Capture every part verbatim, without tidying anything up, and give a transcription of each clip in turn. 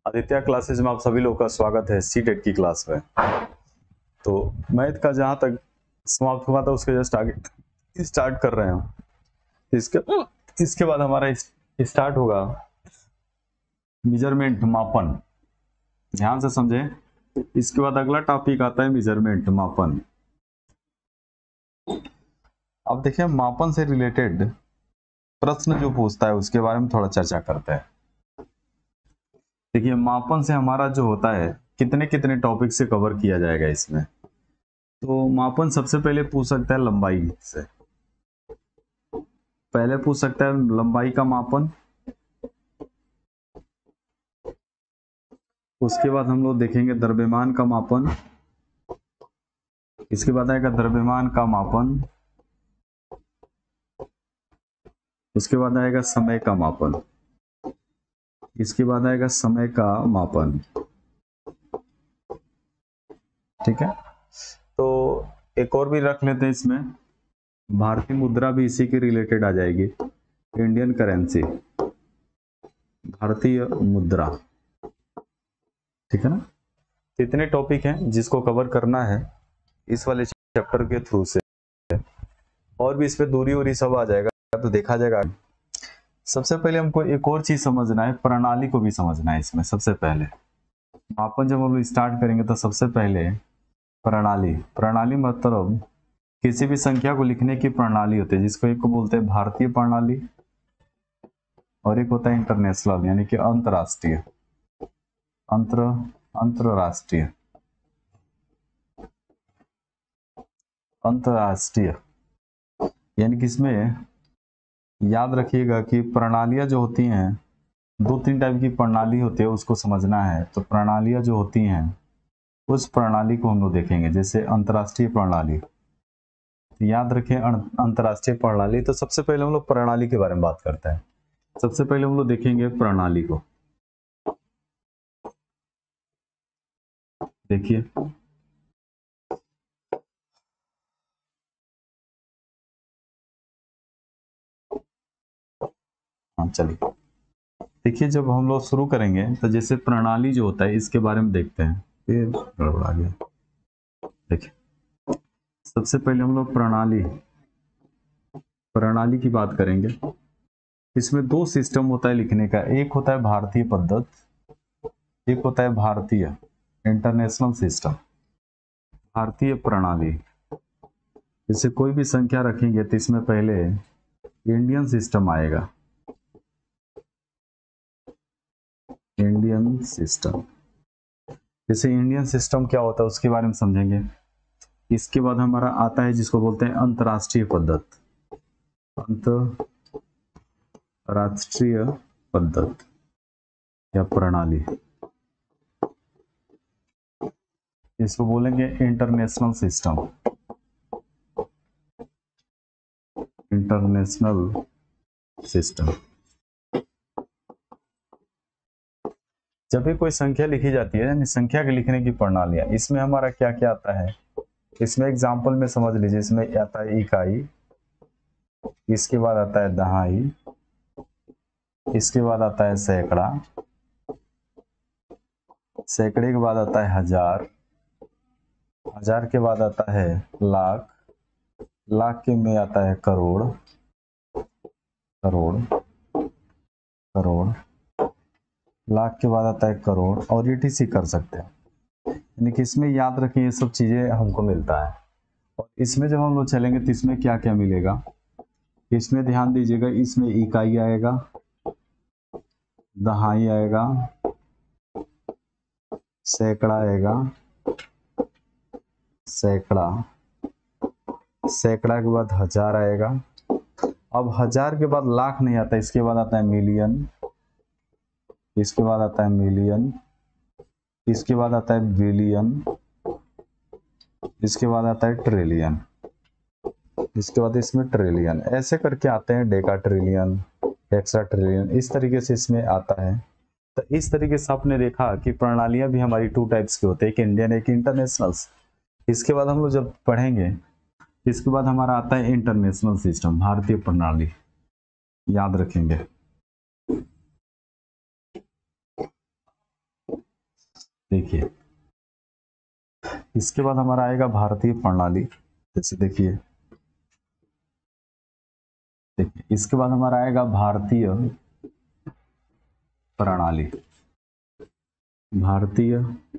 Aditya classes में आप सभी लोगों का स्वागत है सी टेट की क्लास में। तो मैथ का जहाँ तक समाप्त हुआ था उसके जस्ट आगे स्टार्ट कर रहे हैं। इसके इसके बाद हमारा स्टार्ट होगा मेजरमेंट, मापन। ध्यान से समझे। इसके बाद अगला टॉपिक आता है मेजरमेंट, मापन। अब देखिए, मापन से रिलेटेड प्रश्न जो पूछता है उसके बारे में थोड़ा चर्चा करते हैं। देखिए, मापन से हमारा जो होता है कितने कितने टॉपिक से कवर किया जाएगा इसमें। तो मापन सबसे पहले पूछ सकता है लंबाई से। पहले पूछ सकता है लंबाई का मापन। उसके बाद हम लोग देखेंगे द्रव्यमान का मापन। इसके बाद आएगा द्रव्यमान का मापन। उसके बाद आएगा समय का मापन। इसके बाद आएगा समय का मापन। ठीक है। तो एक और भी रख लेते हैं इसमें, भारतीय मुद्रा भी इसी के रिलेटेड आ जाएगी। इंडियन करेंसी, भारतीय मुद्रा। ठीक है ना। इतने टॉपिक हैं जिसको कवर करना है इस वाले चैप्टर के थ्रू से। और भी इस पे दूरी और सब आ जाएगा तो देखा जाएगा। सबसे पहले हमको एक और चीज समझना है, प्रणाली को भी समझना है इसमें। सबसे पहले मापन जब हम लोग स्टार्ट करेंगे तो सबसे पहले प्रणाली। प्रणाली मतलब किसी भी संख्या को लिखने की प्रणाली होती है, जिसको एक को बोलते हैं भारतीय प्रणाली और एक होता है इंटरनेशनल, यानी कि अंतरराष्ट्रीय। अंतर अंतरराष्ट्रीय अंतरराष्ट्रीय यानी कि इसमें याद रखिएगा कि प्रणालियां जो होती हैं, दो तीन टाइप की प्रणाली होती है, उसको समझना है। तो प्रणालियां जो होती हैं उस प्रणाली को हम लोग देखेंगे। जैसे अंतरराष्ट्रीय प्रणाली, याद रखें अंतरराष्ट्रीय प्रणाली। तो सबसे पहले हम लोग प्रणाली के बारे में बात करते हैं। सबसे पहले हम लोग देखेंगे प्रणाली को। देखिए, हाँ चलिए, देखिए जब हम लोग शुरू करेंगे तो जैसे प्रणाली जो होता है इसके बारे में देखते हैं। फिर गड़बड़ा गया। देखिए, सबसे पहले हम लोग प्रणाली प्रणाली की बात करेंगे। इसमें दो सिस्टम होता है लिखने का। एक होता है भारतीय पद्धति, एक होता है भारतीय इंटरनेशनल सिस्टम। भारतीय प्रणाली, जैसे कोई भी संख्या रखेंगे तो इसमें पहले इंडियन सिस्टम आएगा। इंडियन सिस्टम, जैसे इंडियन सिस्टम क्या होता है उसके बारे में समझेंगे। इसके बाद हमारा आता है जिसको बोलते हैं अंतरराष्ट्रीय पद्धति। अंतरराष्ट्रीय पद्धति या प्रणाली, इसको बोलेंगे इंटरनेशनल सिस्टम। International system. जब भी कोई संख्या लिखी जाती है, यानी संख्या के लिखने की प्रणालियां, इसमें हमारा क्या क्या आता है इसमें एग्जांपल में समझ लीजिए। इसमें आता है इकाई, इसके बाद आता है दहाई, इसके बाद आता है सैकड़ा, सैकड़े के बाद आता है हजार, हजार के बाद आता है लाख, लाख के में आता है करोड़, करोड़ करोड़ लाख के बाद आता है करोड़, और ये टीसी कर सकते हैं। यानी कि इसमें याद रखें ये सब चीजें हमको मिलता है। और इसमें जब हम लोग चलेंगे तो इसमें क्या क्या मिलेगा, इसमें ध्यान दीजिएगा। इसमें इकाई आएगा, दहाई आएगा, सैकड़ा आएगा, सैकड़ा सैकड़ा के बाद हजार आएगा। अब हजार के बाद लाख नहीं आता, इसके बाद आता है मिलियन, इसके बाद आता है मिलियन, इसके बाद आता है बिलियन, इसके बाद आता है ट्रिलियन, इसके बाद इसमें ट्रिलियन, ऐसे करके आते हैं डेका ट्रिलियन, एक्स्ट्रा ट्रिलियन, इस तरीके से इसमें आता है। तो इस तरीके से आपने देखा कि प्रणालियां भी हमारी टू टाइप्स की होती है, एक इंडियन एक इंटरनेशनल। इसके बाद हम लोग जब पढ़ेंगे, इसके बाद हमारा आता है इंटरनेशनल सिस्टम, भारतीय प्रणाली। याद रखेंगे। देखिए इसके बाद हमारा आएगा भारतीय प्रणाली। जैसे देखिए देखिए इसके बाद हमारा आएगा भारतीय प्रणाली। भारतीय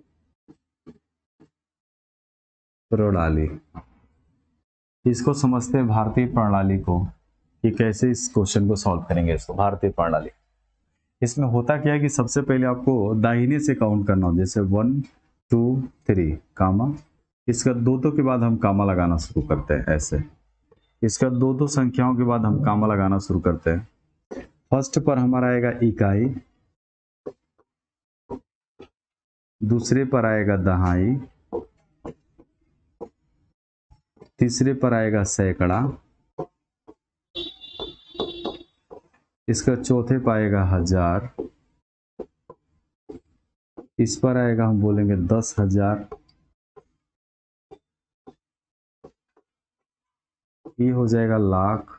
प्रणाली, इसको समझते हैं भारतीय प्रणाली को कि कैसे इस क्वेश्चन को सॉल्व करेंगे। इसको भारतीय प्रणाली, इसमें होता क्या है कि सबसे पहले आपको दाहिने से काउंट करना हो, जैसे वन टू थ्री कामा, इसका दो दो के बाद हम कामा लगाना शुरू करते हैं। ऐसे इसका दो दो संख्याओं के बाद हम कामा लगाना शुरू करते हैं। फर्स्ट पर हमारा आएगा इकाई, दूसरे पर आएगा दहाई, तीसरे पर आएगा सैकड़ा, इसका चौथे पर आएगा हजार, इस पर आएगा हम बोलेंगे दस हजार, ये हो जाएगा लाख,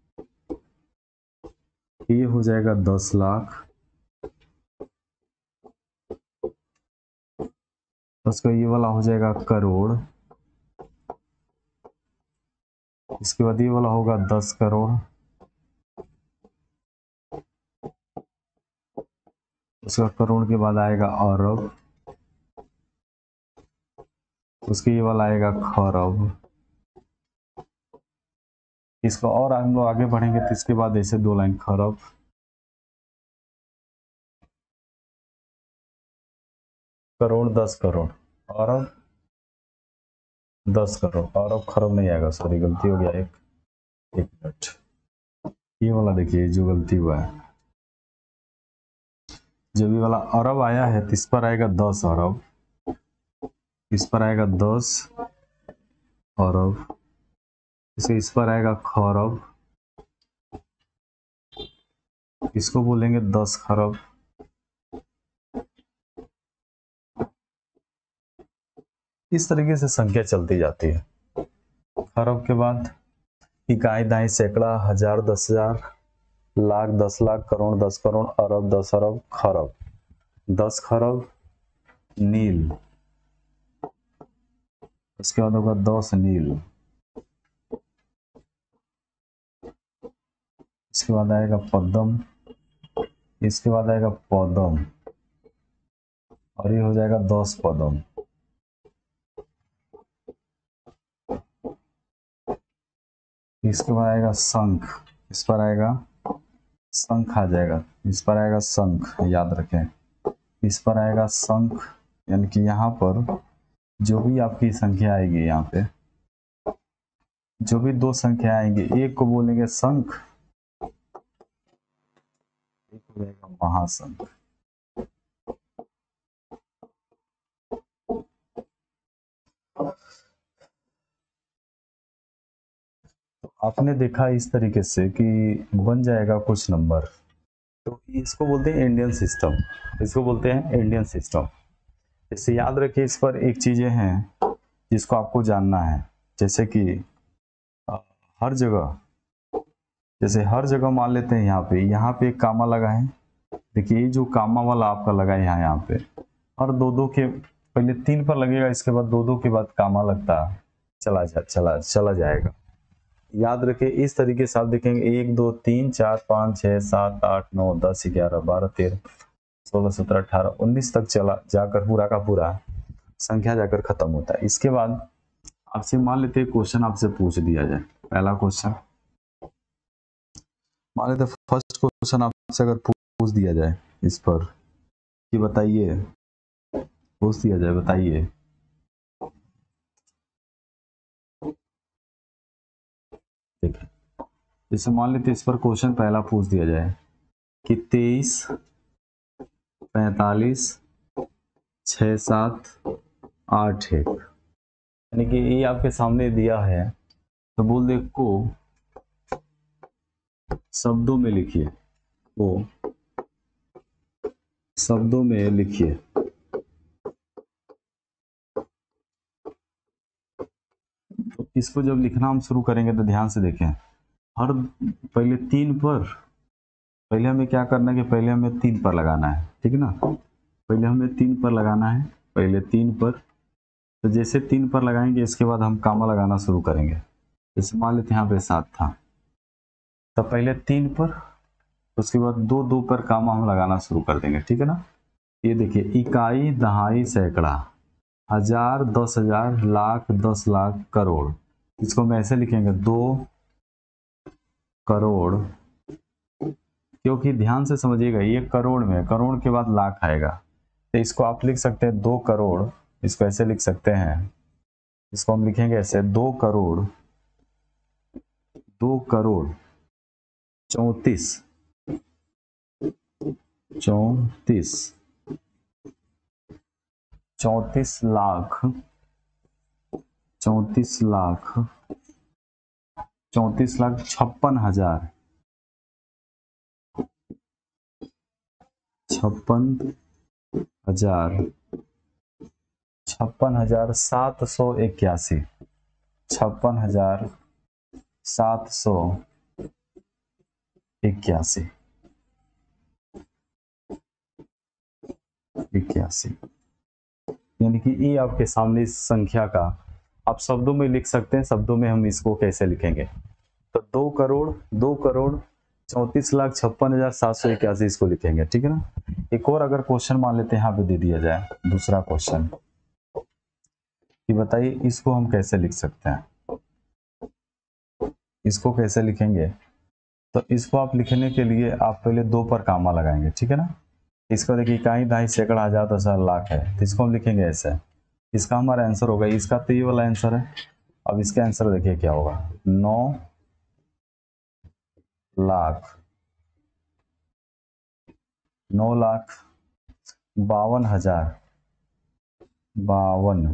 ये हो जाएगा दस लाख, उसका ये वाला हो जाएगा करोड़, इसके बाद ये वाला होगा दस करोड़, उसका करोड़ के बाद आएगा अरब, उसके ये वाला आएगा खरब। इसको और हम लोग आगे बढ़ेंगे तो इसके बाद ऐसे दो लाइन खरब, करोड़, दस करोड़, अरब, दस करोड़, अरब खरब नहीं आएगा, सॉरी गलती हो गया, एक एक मिनट, ये वाला देखिए जो गलती हुआ है, जब ये वाला अरब आया है तो इस पर आएगा दस अरब, इस पर आएगा दस अरब, इसे इस पर आएगा खरब, इसको बोलेंगे दस खरब। इस तरीके से संख्या चलती जाती है। खरब के बाद इकाई, दाई, सैकड़ा, हजार, दस हजार, लाख, दस लाख, करोड़, दस करोड़, अरब, दस अरब, खरब, दस खरब नील, इसके बाद होगा दस नील, इसके बाद आएगा पद्म, इसके बाद आएगा पदम, और ये हो जाएगा दस पदम। इसके बाद आएगा शंख, इस पर आएगा शंख आ जाएगा, इस पर आएगा शंख, याद रखें, इस पर आएगा शंख, यानी कि यहाँ पर जो भी आपकी संख्या आएगी, यहाँ पे जो भी दो संख्या आएंगी, एक को बोलेंगे शंख, एक हो जाएगा महाशंख। तो आपने देखा इस तरीके से कि बन जाएगा कुछ नंबर, तो इसको बोलते हैं इंडियन सिस्टम, इसको बोलते हैं इंडियन सिस्टम। इससे याद रखिए, इस पर एक चीजें हैं जिसको आपको जानना है, जैसे कि हर जगह, जैसे हर जगह मान लेते हैं यहाँ पे यहाँ पे एक कामा लगा है, देखिए ये जो कामा वाला आपका लगा है यहाँ यहाँ पे, और दो दो के पहले तीन पर लगेगा, इसके बाद दो दो के बाद कामा लगता चला जा चला चला जाएगा। याद रखें, इस तरीके से आप देखेंगे एक दो तीन चार पाँच छः सात आठ नौ दस ग्यारह बारह तेरह सोलह सत्रह अठारह उन्नीस तक चला जाकर पूरा का पूरा संख्या जाकर खत्म होता है। इसके बाद आपसे मान लेते हैं क्वेश्चन आपसे पूछ दिया जाए, पहला क्वेश्चन मान लेते फर्स्ट क्वेश्चन आपसे अगर पूछ दिया जाए इस पर कि बताइए, पूछ दिया जाए बताइए देखिए, जैसे मान लेते इस पर क्वेश्चन पहला पूछ दिया जाए कि तेईस पैंतालीस छः सात आठ एक, यानी कि ये आपके सामने दिया है, तो बोल दे को शब्दों में लिखिए, को शब्दों में लिखिए। तो इसको जब लिखना हम शुरू करेंगे तो ध्यान से देखें, हर पहले तीन पर, पहले हमें क्या करना है कि पहले हमें तीन पर लगाना है, ठीक है ना। पहले हमें तीन पर लगाना है, पहले तीन पर। तो जैसे तीन पर लगाएंगे इसके बाद हम कामा लगाना शुरू करेंगे। जैसे मान लेते हैं यहाँ पे सात था, तो पहले तीन पर, उसके बाद दो दो पर कामा हम लगाना शुरू कर देंगे, ठीक है ना। ये देखिए, इकाई, दहाई, सैकड़ा, हजार, दस हजार, लाख, दस लाख, करोड़। इसको हम ऐसे लिखेंगे, दो करोड़, क्योंकि ध्यान से समझिएगा ये करोड़ में, करोड़ के बाद लाख आएगा, तो इसको आप लिख सकते हैं दो करोड़। इसको ऐसे लिख सकते हैं, इसको हम लिखेंगे ऐसे, दो करोड़, दो करोड़ चौंतीस, चौंतीस, चौंतीस लाख, चौंतीस लाख, चौंतीस लाख छप्पन हजार, छप्पन हजार, छप्पन हजार सात सौ इक्यासी, छप्पन हजार सात सौ इक्यासी, इक्यासी। यानी कि ये आपके सामने इस संख्या का आप शब्दों में लिख सकते हैं। शब्दों में हम इसको कैसे लिखेंगे, तो दो करोड़, दो करोड़ चौंतीस लाख छप्पन हजार सात सौ इक्यासी, इसको लिखेंगे, ठीक है ना। एक और अगर क्वेश्चन मान लेते हैं यहाँ पे दे दिया जाए, दूसरा क्वेश्चन कि बताइए इसको हम कैसे लिख सकते हैं, इसको कैसे लिखेंगे। तो इसको आप लिखने के लिए आप पहले दो पर कामा लगाएंगे, ठीक है ना। इसको देखिए, इकाई, दहाई, सैकड़ा, हजार, दस हजार, लाख है, तो इसको हम लिखेंगे ऐसे। इसका हमारा आंसर होगा, इसका तो ये वाला आंसर है। अब इसका आंसर देखिए क्या होगा, नौ लाख, नौ लाख बावन हजार, बावन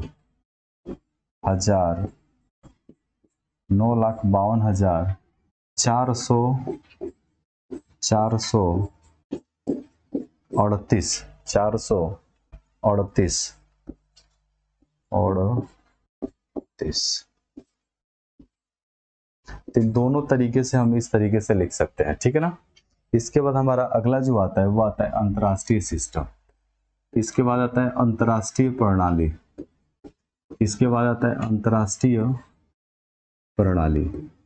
हजार, नौ लाख बावन हजार चार सौ, चार सौ अड़तीस, चार सौ अड़तीस, अड़तीस। तो दोनों तरीके से हम इस तरीके से लिख सकते हैं, ठीक है ना। इसके बाद हमारा अगला जो आता है वो आता है अंतर्राष्ट्रीय सिस्टम। इसके बाद आता है अंतर्राष्ट्रीय प्रणाली। इसके बाद आता है अंतर्राष्ट्रीय प्रणाली।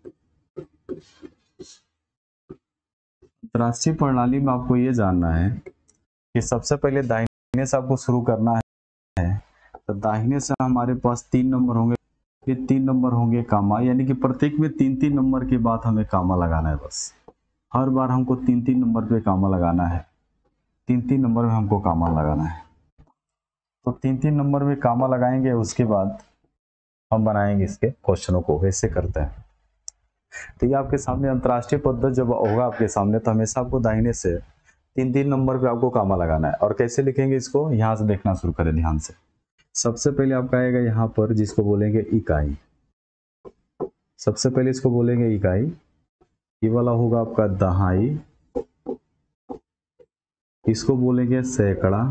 अंतर्राष्ट्रीय प्रणाली में आपको ये जानना है कि सबसे पहले दाहिने से आपको शुरू करना है। तो दाहिने से हमारे पास तीन नंबर होंगे, फिर तीन नंबर होंगे कामा, यानी कि प्रत्येक में तीन तीन नंबर के बाद हमें कामा लगाना है। बस हर बार हमको तीन तीन नंबर पे कामा लगाना है, तीन तीन नंबर में हमको कामा लगाना है। तो तीन तीन नंबर में कामा लगाएंगे, उसके बाद हम बनाएंगे इसके क्वेश्चनों को, वैसे करते हैं। तो ये आपके सामने अंतर्राष्ट्रीय पद्धति जब होगा आपके सामने, तो हमेशा आपको दाहिने से तीन तीन नंबर पे आपको कामा लगाना है। और कैसे लिखेंगे इसको, यहाँ से देखना शुरू करें ध्यान से। सबसे पहले आपका आएगा यहाँ पर, जिसको बोलेंगे इकाई। सबसे पहले इसको बोलेंगे इकाई। ये वाला होगा आपका दहाई, इसको बोलेंगे सैकड़ा,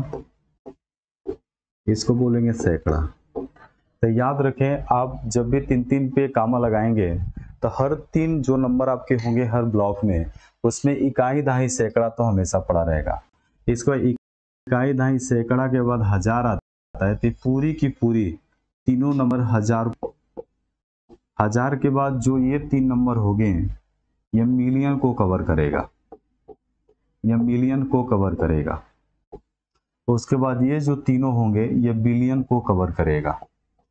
इसको बोलेंगे सैकड़ा। तो याद रखें, आप जब भी तीन तीन पे कामा लगाएंगे तो हर तीन जो नंबर आपके होंगे हर ब्लॉक में, उसमें इकाई, दहाई, सैकड़ा तो हमेशा पड़ा रहेगा। इसको इकाई, दहाई, सैकड़ा के बाद हजार आता है, तो पूरी की पूरी तीनों नंबर हजार। हजार के बाद जो ये तीन नंबर होंगे ये मिलियन को कवर करेगा, ये मिलियन को कवर करेगा। उसके बाद ये जो तीनों होंगे ये बिलियन को कवर करेगा,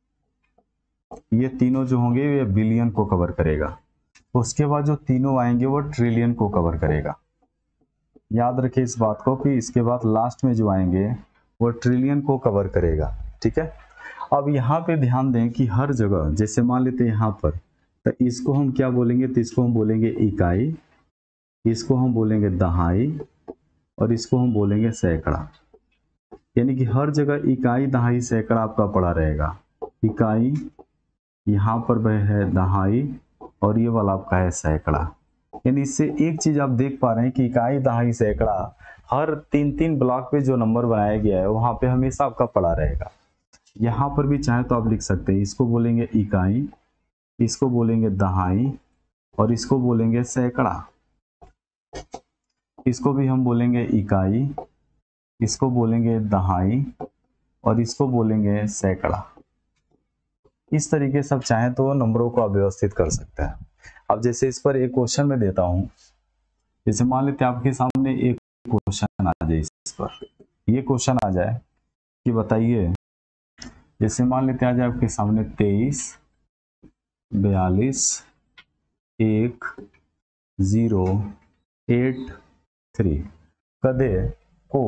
ये तीनों जो होंगे ये बिलियन को कवर करेगा। उसके बाद जो तीनों आएंगे वो ट्रिलियन को कवर करेगा। याद रखिए इस बात को कि इसके बाद लास्ट में जो आएंगे वो ट्रिलियन को कवर करेगा, ठीक है। अब यहाँ पे ध्यान दें कि हर जगह, जैसे मान लेते हैं यहाँ पर, तो इसको हम क्या बोलेंगे, तो इसको हम बोलेंगे इकाई, इसको हम बोलेंगे दहाई, और इसको हम बोलेंगे सैकड़ा। यानी कि हर जगह इकाई, दहाई, सैकड़ा आपका पड़ा रहेगा। इकाई, यहाँ पर वह है दहाई, और ये वाला आपका है सैकड़ा। यानी इससे एक चीज आप देख पा रहे हैं कि इकाई, दहाई, सैकड़ा हर तीन तीन ब्लॉक पे जो नंबर बनाया गया है वहां पे हमेशा आपका पड़ा रहेगा। यहाँ पर भी चाहे तो आप लिख सकते हैं, इसको बोलेंगे इकाई, इसको बोलेंगे दहाई, और इसको बोलेंगे सैकड़ा। इसको भी हम बोलेंगे इकाई, इसको बोलेंगे दहाई और इसको बोलेंगे सैकड़ा। इस तरीके से आप चाहें तो नंबरों को अव्यवस्थित कर सकते हैं। अब जैसे इस पर एक क्वेश्चन मैं देता हूं, जैसे मान लेते हैं आपके सामने एक क्वेश्चन आ जाए, इस पर ये क्वेश्चन आ जाए कि बताइए, जैसे मान लेते हैं आ जाए आपके सामने तेईस बयालीस एक जीरो एट थ्री कदे को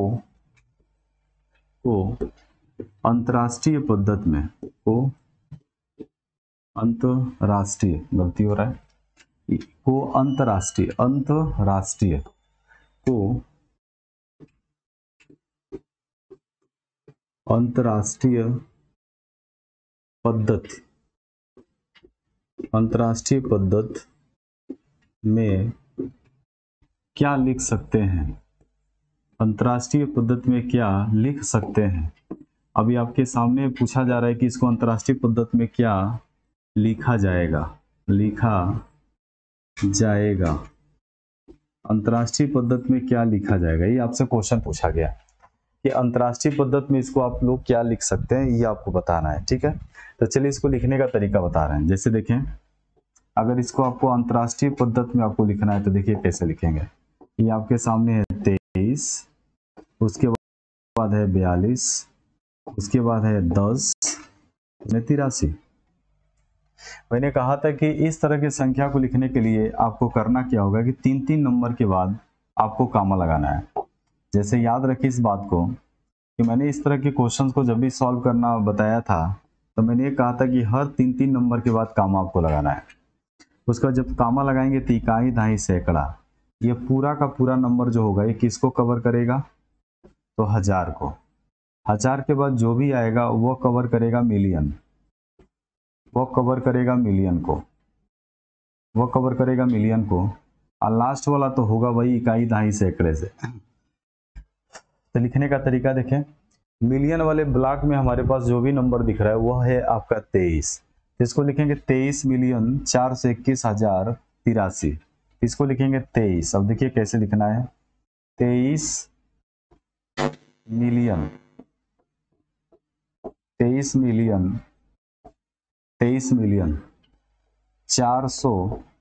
को अंतरराष्ट्रीय पद्धति में को अंतरराष्ट्रीय गलती हो रहा है को अंतरराष्ट्रीय अंतरराष्ट्रीय को अंतरराष्ट्रीय पद्धति अंतरराष्ट्रीय पद्धति में क्या लिख सकते हैं, अंतरराष्ट्रीय पद्धति में क्या लिख सकते हैं। अभी आपके सामने पूछा जा रहा है कि इसको अंतरराष्ट्रीय पद्धति में क्या लिखा जाएगा, लिखा जाएगा अंतरराष्ट्रीय पद्धति में क्या लिखा जाएगा, ये आपसे क्वेश्चन पूछा गया कि अंतरराष्ट्रीय पद्धति में इसको आप लोग क्या लिख सकते हैं, ये आपको बताना है। ठीक है, तो चलिए इसको लिखने का तरीका बता रहे हैं। जैसे देखें, अगर इसको आपको अंतरराष्ट्रीय पद्धति में आपको लिखना है तो देखिए कैसे लिखेंगे। ये आपके सामने है तेईस, उसके बाद है बयालीस, उसके बाद है दस, तिरासी। मैंने कहा था कि इस तरह की संख्या को लिखने के लिए आपको करना क्या होगा कि तीन तीन नंबर के बाद आपको कामा लगाना है। जैसे याद रखिए इस बात को कि मैंने इस तरह के क्वेश्चंस को जब भी सॉल्व करना बताया था तो मैंने ये कहा था कि हर तीन तीन नंबर के बाद कामा आपको लगाना है। उसका जब कामा लगाएंगे तो इकाई दहाई सैकड़ा, ये पूरा का पूरा नंबर जो होगा ये किसको कवर करेगा, तो हजार को। हजार के बाद जो भी आएगा वो कवर करेगा मिलियन, वो कवर करेगा मिलियन को, वो कवर करेगा मिलियन को, और लास्ट वाला तो होगा वही इकाई दहाई सैकड़े से। तो लिखने का तरीका देखें, मिलियन वाले ब्लॉक में हमारे पास जो भी नंबर दिख रहा है वो है आपका तेईस। इसको लिखेंगे तेईस मिलियन चार सौ इक्कीस हजार तिरासी। इसको लिखेंगे तेईस। अब देखिए कैसे लिखना है, तेईस मिलियन तेईस मिलियन तेईस मिलियन चार सौ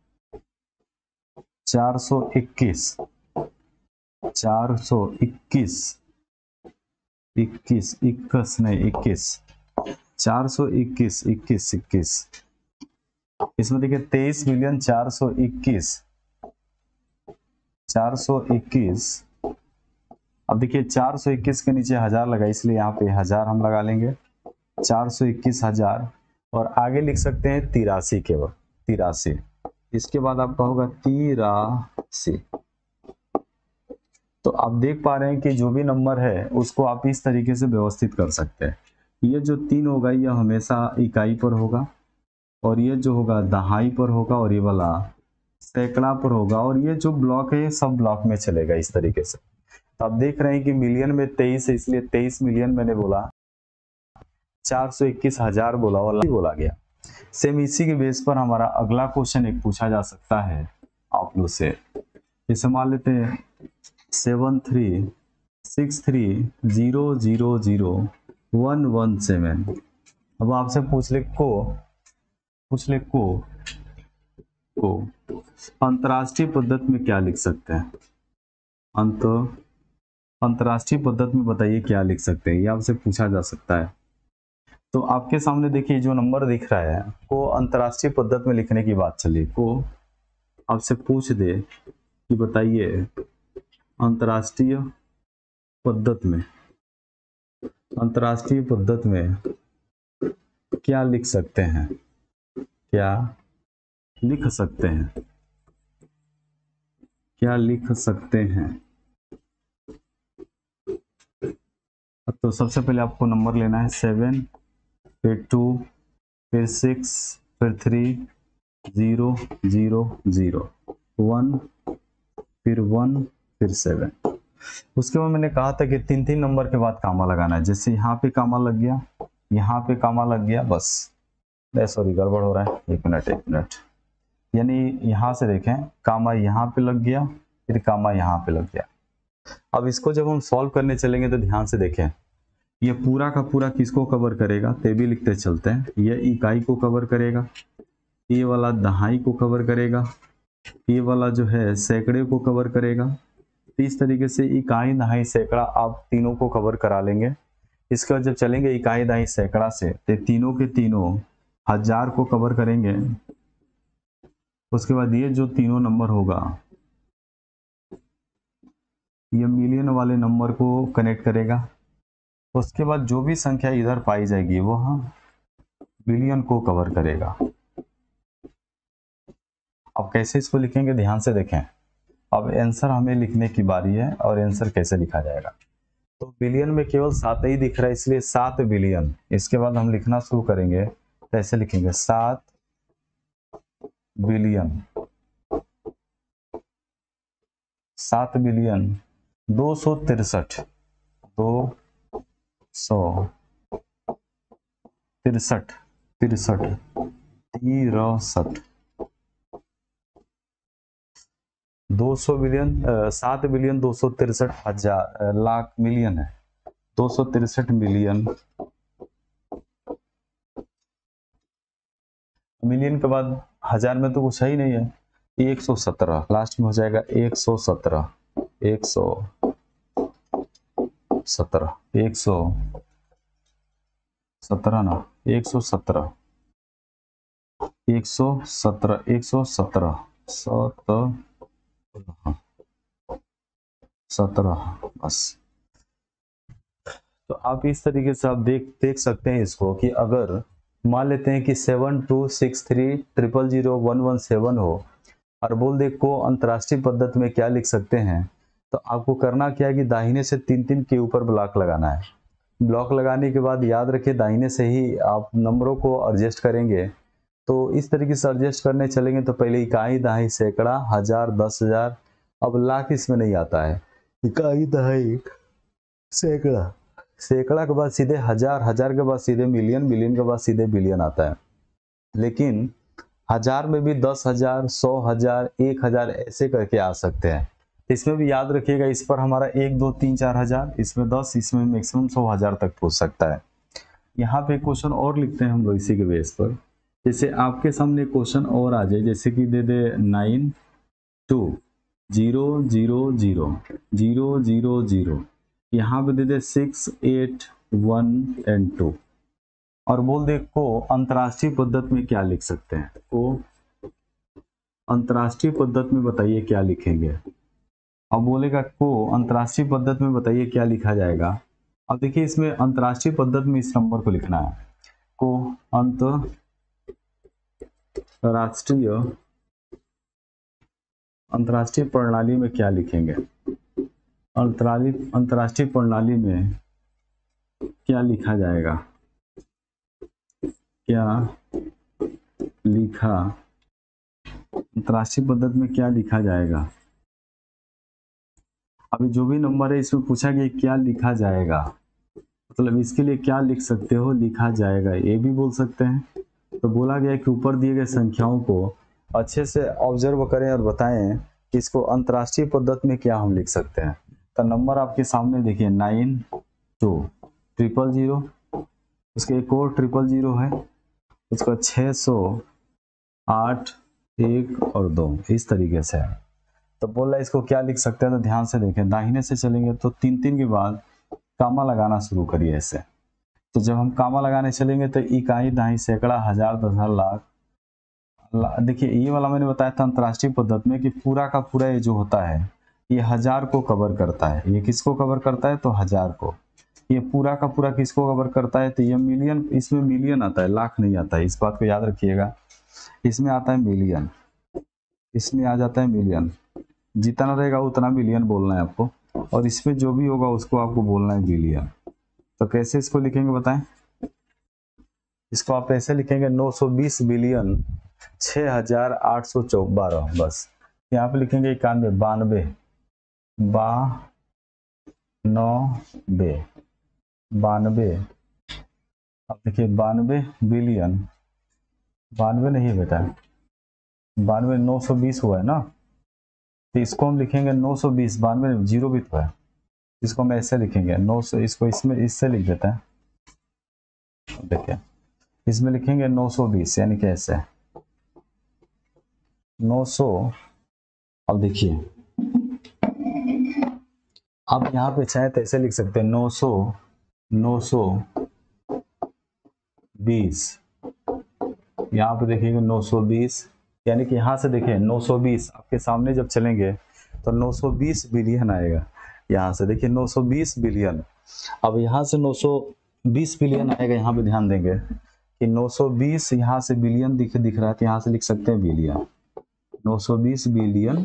चार सौ इक्कीस चार सौ इक्कीस इक्कीस इक्कीस नहीं इक्कीस चार सौ इक्कीस इक्कीस इक्कीस इसमें देखिए तेईस मिलियन चार सौ इक्कीस चार सौ इक्कीस। अब देखिए चार सौ इक्कीस के नीचे हजार लगा, इसलिए यहाँ पे हजार हम लगा लेंगे, चार सौ इक्कीस हजार, और आगे लिख सकते हैं तिरासी केवल तिरासी। इसके बाद आपका होगा तिरासी। तो आप देख पा रहे हैं कि जो भी नंबर है उसको आप इस तरीके से व्यवस्थित कर सकते हैं। ये जो तीन होगा ये हमेशा इकाई पर होगा, और ये जो होगा दहाई पर होगा, और ये वाला सैकड़ा पर होगा, और ये जो ब्लॉक है ये सब ब्लॉक में चलेगा इस तरीके से। तो आप देख रहे हैं कि मिलियन में तेईस है, इसलिए तेईस मिलियन मैंने बोला, चार सौ इक्कीस हजार बोला और बोला गया। सेम इसी के बेस पर हमारा अगला क्वेश्चन एक पूछा जा सकता है आप लोग से। जैसे मान लेते हैं seven three six three zero zero zero one one seven. अब आपसे पूछ ले को पूछ ले को को अंतरराष्ट्रीय पद्धति में क्या लिख सकते हैं, अंत अंतरराष्ट्रीय पद्धति में बताइए क्या लिख सकते हैं, ये आपसे पूछा जा सकता है। तो आपके सामने देखिए जो नंबर दिख रहा है को अंतरराष्ट्रीय पद्धति में लिखने की बात चली, को आपसे पूछ दे कि बताइए अंतरराष्ट्रीय पद्धति में अंतरराष्ट्रीय पद्धति में क्या लिख सकते हैं, क्या लिख सकते हैं क्या लिख सकते हैं। तो सबसे पहले आपको नंबर लेना है सेवन, फिर टू, फिर सिक्स, फिर three, zero zero zero one, फिर वन, फिर सेवन। उसके बाद मैंने कहा था कि तीन तीन नंबर के बाद कामा लगाना है। जैसे यहाँ पे कामा लग गया, यहाँ पे कामा लग गया, बस सॉरी गड़बड़ हो रहा है, एक मिनट एक मिनट यानी यहाँ से देखें कामा यहाँ पे लग गया, फिर कामा यहाँ पे लग गया, अब इसको जब हम सॉल्व करने चलेंगे तो ध्यान से देखें, ये पूरा का पूरा किसको कवर करेगा, ते भी लिखते चलते हैं। ये इकाई को कवर करेगा, ये वाला दहाई को कवर करेगा, ये वाला जो है सैकड़े को कवर करेगा। तो इस तरीके से इकाई दहाई सैकड़ा आप तीनों को कवर करा लेंगे। इसके बाद जब चलेंगे इकाई दहाई सैकड़ा से, तो तीनों के तीनों हजार को कवर करेंगे। उसके बाद ये जो तीनों नंबर होगा ये मिलियन वाले नंबर को कनेक्ट करेगा। उसके बाद जो भी संख्या इधर पाई जाएगी वो हाँ बिलियन को कवर करेगा। अब कैसे इसको लिखेंगे ध्यान से देखें। अब आंसर हमें लिखने की बारी है और आंसर कैसे लिखा जाएगा। तो बिलियन में केवल सात ही दिख रहा है, इसलिए सात बिलियन। इसके बाद हम लिखना शुरू करेंगे तो ऐसे लिखेंगे सात बिलियन। सात बिलियन दो सौ तिरसठ दो सौ तिरसठ तिरसठ तिरसठ दो सौ बिलियन सात बिलियन दो सौ तिरसठ हजार लाख मिलियन है, दो सौ तिरसठ मिलियन। मिलियन के बाद हजार में तो कुछ है ही नहीं है, एक सौ सत्रह लास्ट में हो जाएगा, एक सौ सत्रह एक सौ सत्रह एक सौ सत्रह ना एक सौ सत्रह एक सौ सत्रह एक सौ सत्रह सत्रह सत्रह बस। तो आप इस तरीके से आप देख देख सकते हैं इसको कि अगर मान लेते हैं कि seven two six three triple zero one one seven हो और बोल दे को अंतरराष्ट्रीय पद्धति में क्या लिख सकते हैं, तो आपको करना क्या है कि दाहिने से तीन तीन के ऊपर ब्लॉक लगाना है। ब्लॉक लगाने के बाद याद रखिए दाहिने से ही आप नंबरों को एडजस्ट करेंगे। तो इस तरीके से एडजस्ट करने चलेंगे तो पहले इकाई दहाई सैकड़ा हजार दस हजार, अब लाख इसमें नहीं आता है। इकाई दहाई सैकड़ा सैकड़ा के बाद सीधे हजार, हजार के बाद सीधे मिलियन, मिलियन के बाद सीधे बिलियन आता है। लेकिन हजार में भी दस हजार सौ हजार एक हजार ऐसे करके आ सकते हैं। इसमें भी याद रखिएगा इस पर हमारा एक दो तीन चार हजार, इसमें दस, इसमें मैक्सिमम सौ हजार तक पहुंच सकता है। यहाँ पे क्वेश्चन और लिखते हैं हम लोग इसी के बेस पर। जैसे आपके सामने क्वेश्चन और आ जाए, जैसे कि दे दे nine two zero zero zero zero zero zero, यहाँ पे दे दे six eight one and two, और बोल दे को अंतरराष्ट्रीय पद्धति में क्या लिख सकते हैं। को अंतरराष्ट्रीय पद्धति में बताइए क्या लिखेंगे। अब बोलेगा को अंतरराष्ट्रीय पद्धति में बताइए क्या लिखा जाएगा। अब देखिए इसमें अंतरराष्ट्रीय पद्धति में इस नंबर को लिखना है, को अंतरराष्ट्रीय अंतरराष्ट्रीय प्रणाली में क्या लिखेंगे। अंतराली अंतरराष्ट्रीय प्रणाली में क्या लिखा जाएगा, क्या लिखा अंतरराष्ट्रीय पद्धति में क्या लिखा जाएगा। अभी जो भी नंबर है इसमें पूछा गया क्या लिखा जाएगा, मतलब इसके लिए क्या लिख सकते हो, लिखा जाएगा ये भी बोल सकते हैं। तो बोला गया कि ऊपर दिए गए संख्याओं को अच्छे से ऑब्जर्व करें और बताएं कि इसको अंतरराष्ट्रीय पद्धति में क्या हम लिख सकते हैं। तो नंबर आपके सामने देखिए नाइन टू ट्रिपल जीरो, उसके एक और ट्रिपल जीरो है, उसका छः सौ आठ एक और दो, इस तरीके से है। तो बोल रहा है इसको क्या लिख सकते हैं, तो ध्यान से देखें दाहिने से चलेंगे तो तीन तीन के बाद कामा लगाना शुरू करिए ऐसे। तो जब हम कामा लगाने चलेंगे तो इकाई दहाई सैकड़ा हजार दस हजार लाख, देखिए ये वाला मैंने बताया था अंतरराष्ट्रीय पद्धति में कि पूरा का पूरा ये जो होता है ये हजार को कवर करता है। ये किसको कवर करता है, तो हजार को। ये पूरा का पूरा किसको कवर करता है, तो ये मिलियन, इसमें मिलियन आता है, लाख नहीं आता है, इस बात को याद रखिएगा। इसमें आता है मिलियन, इसमें आ जाता है मिलियन, जितना रहेगा उतना मिलियन बोलना है आपको, और इसमें जो भी होगा उसको आपको बोलना है बिलियन। तो कैसे इसको लिखेंगे बताएं। इसको आप ऐसे लिखेंगे नौ सौ बीस बिलियन छः हजार आठ सौ चौ बारह, बस यहाँ पे लिखेंगे इक्यानवे बानवे बा नौ बे बानवे। अब देखिए बानवे बिलियन, बानवे नहीं बेटा, बानवे नौ सौ बीस हुआ है ना, तो इसको हम लिखेंगे नौ सौ बीस, बानवे जीरो भी तो है, इसको हम ऐसे लिखेंगे नौ सौ, इसको इसमें इससे लिख देते हैं, देखिए इसमें लिखेंगे नौ सौ बीस, यानी कि ऐसे नौ सौ। अब देखिए आप यहाँ पे चाहे तो ऐसे लिख सकते हैं नौ सौ, नौ सौ बीस, यहाँ पे देखिएगा नौ सौ बीस, यानी कि यहाँ से देखिए नौ सौ बीस आपके सामने जब चलेंगे तो नौ सौ बीस बिलियन आएगा, यहाँ से देखिए नौ सौ बीस बिलियन। अब यहाँ से नौ सौ बीस बिलियन आएगा, यहाँ पे ध्यान देंगे कि नौ सौ बीस यहाँ से बिलियन दिख दिख रहा है, तो यहाँ से लिख सकते हैं बिलियन, नौ सौ बीस बिलियन।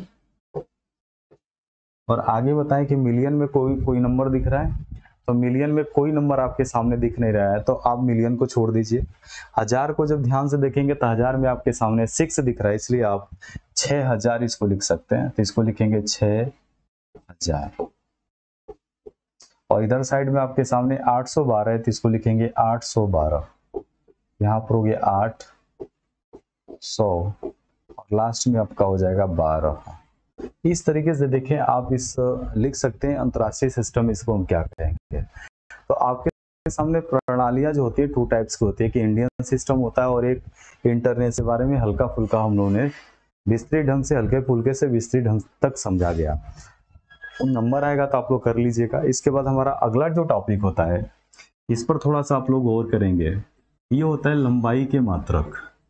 और आगे बताएं कि मिलियन में कोई कोई नंबर दिख रहा है, तो मिलियन में कोई नंबर आपके सामने दिख नहीं रहा है, तो आप मिलियन को छोड़ दीजिए। हजार को जब ध्यान से देखेंगे तो हजार में आपके सामने सिक्स दिख रहा है, इसलिए आप छह हजार इसको लिख सकते हैं, तो इसको लिखेंगे छह हजार। और इधर साइड में आपके सामने आठ सौ बारह है, तो इसको लिखेंगे आठ सौ बारह, यहाँ पर हो गया आठ सौ और लास्ट में आपका हो जाएगा बारह। इस तरीके से देखें आप इस लिख सकते हैं अंतर्राष्ट्रीय सिस्टम, इसको हम क्या कहेंगे। तो आपके सामने प्रणालियां जो होती है टू टाइप्स की होती है, कि इंडियन सिस्टम होता है और एक इंटरनेट के बारे में हल्का फुल्का हम लोगों ने विस्तृत ढंग से, हल्के फुल्के से विस्तृत ढंग तक समझा गया। नंबर आएगा तो आप लोग कर लीजिएगा। इसके बाद हमारा अगला जो टॉपिक होता है इस पर थोड़ा सा आप लोग गौर करेंगे, ये होता है लंबाई के मात्रक।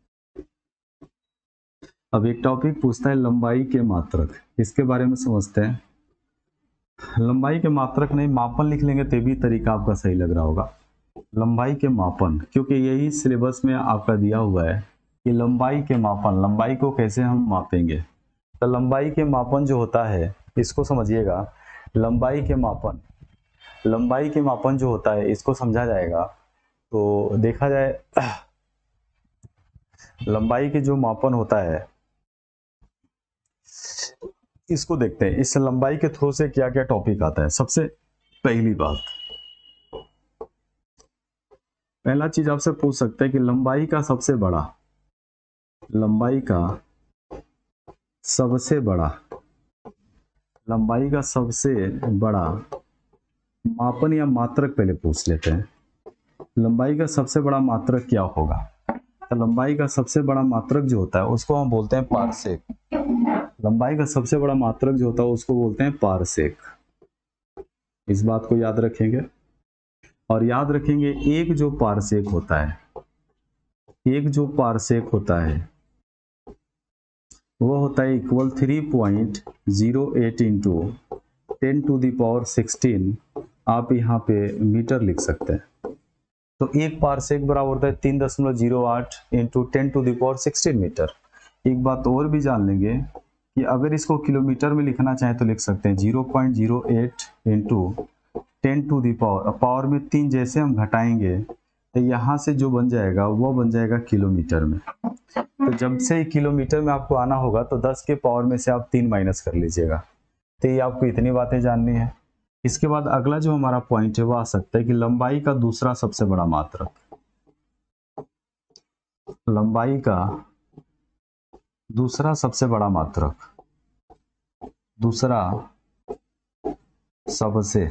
अब एक टॉपिक पूछता है लंबाई के मात्रक, इसके बारे में समझते हैं। लंबाई के मात्रक नहीं, मापन लिख लेंगे तो भी तरीका आपका सही लग रहा होगा। लंबाई के मापन, क्योंकि यही सिलेबस में आपका दिया हुआ है कि लंबाई के मापन, लंबाई को कैसे हम मापेंगे। तो लंबाई के मापन जो होता है इसको समझिएगा। लंबाई के मापन, लंबाई के मापन जो होता है इसको समझा जाएगा। तो देखा जाए लंबाई के जो मापन होता है इसको देखते हैं, इस लंबाई के थ्रू से क्या क्या टॉपिक आता है। सबसे पहली बात, पहला चीज आपसे पूछ सकते हैं कि लंबाई का सबसे बड़ा, लंबाई का सबसे बड़ा, लंबाई का सबसे बड़ा मापन या मात्रक पहले पूछ लेते हैं। लंबाई का सबसे बड़ा मात्रक क्या होगा। तो लंबाई का सबसे बड़ा मात्रक जो होता है उसको हम बोलते हैं पारसेक। लंबाई का सबसे बड़ा मात्रक जो होता है उसको बोलते हैं पारसेक। इस बात को याद रखेंगे। और याद रखेंगे एक जो पारसेक होता है, एक जो पारसेक होता है वो होता है equal three point zero eight into ten to the power sixteen. आप यहाँ पे मीटर लिख सकते हैं। तो एक पारसेक बराबर होता है तीन दशमलव जीरो आठ into ten to the power sixteen metre. एक बात और भी जान लेंगे कि अगर इसको किलोमीटर में लिखना चाहें तो लिख सकते हैं zero point zero eight into ten to the power, power में तीन जैसे हम घटाएंगे तो यहाँ से जो बन जाएगा वो बन जाएगा किलोमीटर में। तो जब से किलोमीटर में आपको आना होगा तो दस के पावर में से आप तीन माइनस कर लीजिएगा। तो ये आपको इतनी बातें जाननी है। इसके बाद अगला जो हमारा पॉइंट है वो आ सकता है कि लंबाई का दूसरा सबसे बड़ा मात्रक, लंबाई का दूसरा सबसे बड़ा मात्रक, दूसरा सबसे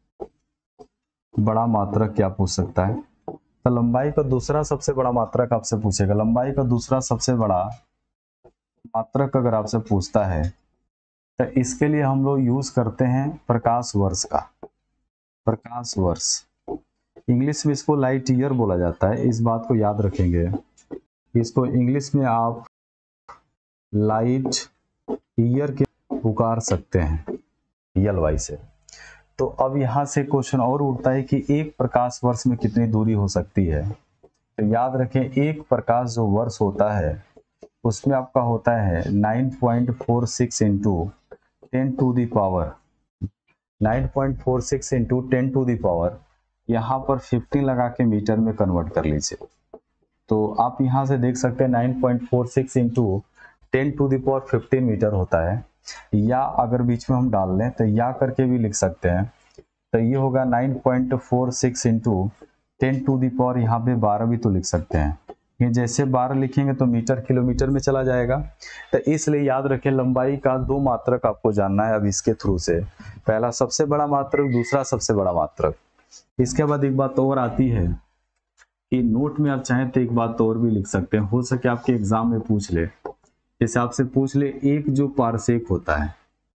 बड़ा मात्रक क्या पूछ सकता है। तो लंबाई का दूसरा सबसे बड़ा मात्रक आपसे पूछेगा। लंबाई का दूसरा सबसे बड़ा मात्रक अगर आपसे पूछता है तो इसके लिए हम लोग यूज करते हैं प्रकाश वर्ष का। प्रकाश वर्ष, इंग्लिश में इसको लाइट ईयर बोला जाता है। इस बात को याद रखेंगे, इसको इंग्लिश में आप लाइट ईयर के पुकार सकते हैं यल वाई से। तो अब यहाँ से क्वेश्चन और उठता है कि एक प्रकाश वर्ष में कितनी दूरी हो सकती है। तो याद रखें एक प्रकाश जो वर्ष होता है उसमें आपका होता है nine point four six into ten to the power, nine point four six into ten to the power, यहाँ पर फिफ्टीन लगा के मीटर में कन्वर्ट कर लीजिए। तो आप यहाँ से देख सकते हैं nine point four six into ten to the power fifteen metre होता है। या अगर बीच में हम डाल लें तो या करके भी लिख सकते हैं। तो ये होगा nine point four six into ten to the power, यहाँ पे बारह भी तो लिख सकते हैं। ये जैसे बारह लिखेंगे तो मीटर किलोमीटर में चला जाएगा। तो इसलिए याद रखें लंबाई का दो मात्रक आपको जानना है अब इसके थ्रू से, पहला सबसे बड़ा मात्रक, दूसरा सबसे बड़ा मात्रक। इसके बाद एक बात और आती है कि नोट में आप चाहें तो एक बात और भी लिख सकते हैं, हो सके आपके एग्जाम में पूछ ले। जैसे आपसे पूछ ले एक जो पारसेक होता है,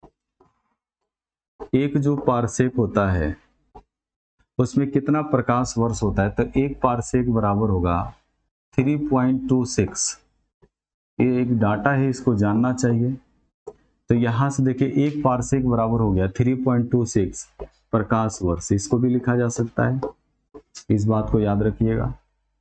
एक जो पारसेक होता है उसमें कितना प्रकाश वर्ष होता है, तो एक पारसेक बराबर होगा तीन पॉइंट दो छह। ये एक डाटा है, इसको जानना चाहिए। तो यहां से देखिए एक पारसेक बराबर हो गया तीन पॉइंट दो छह प्रकाश वर्ष, इसको भी लिखा जा सकता है, इस बात को याद रखिएगा।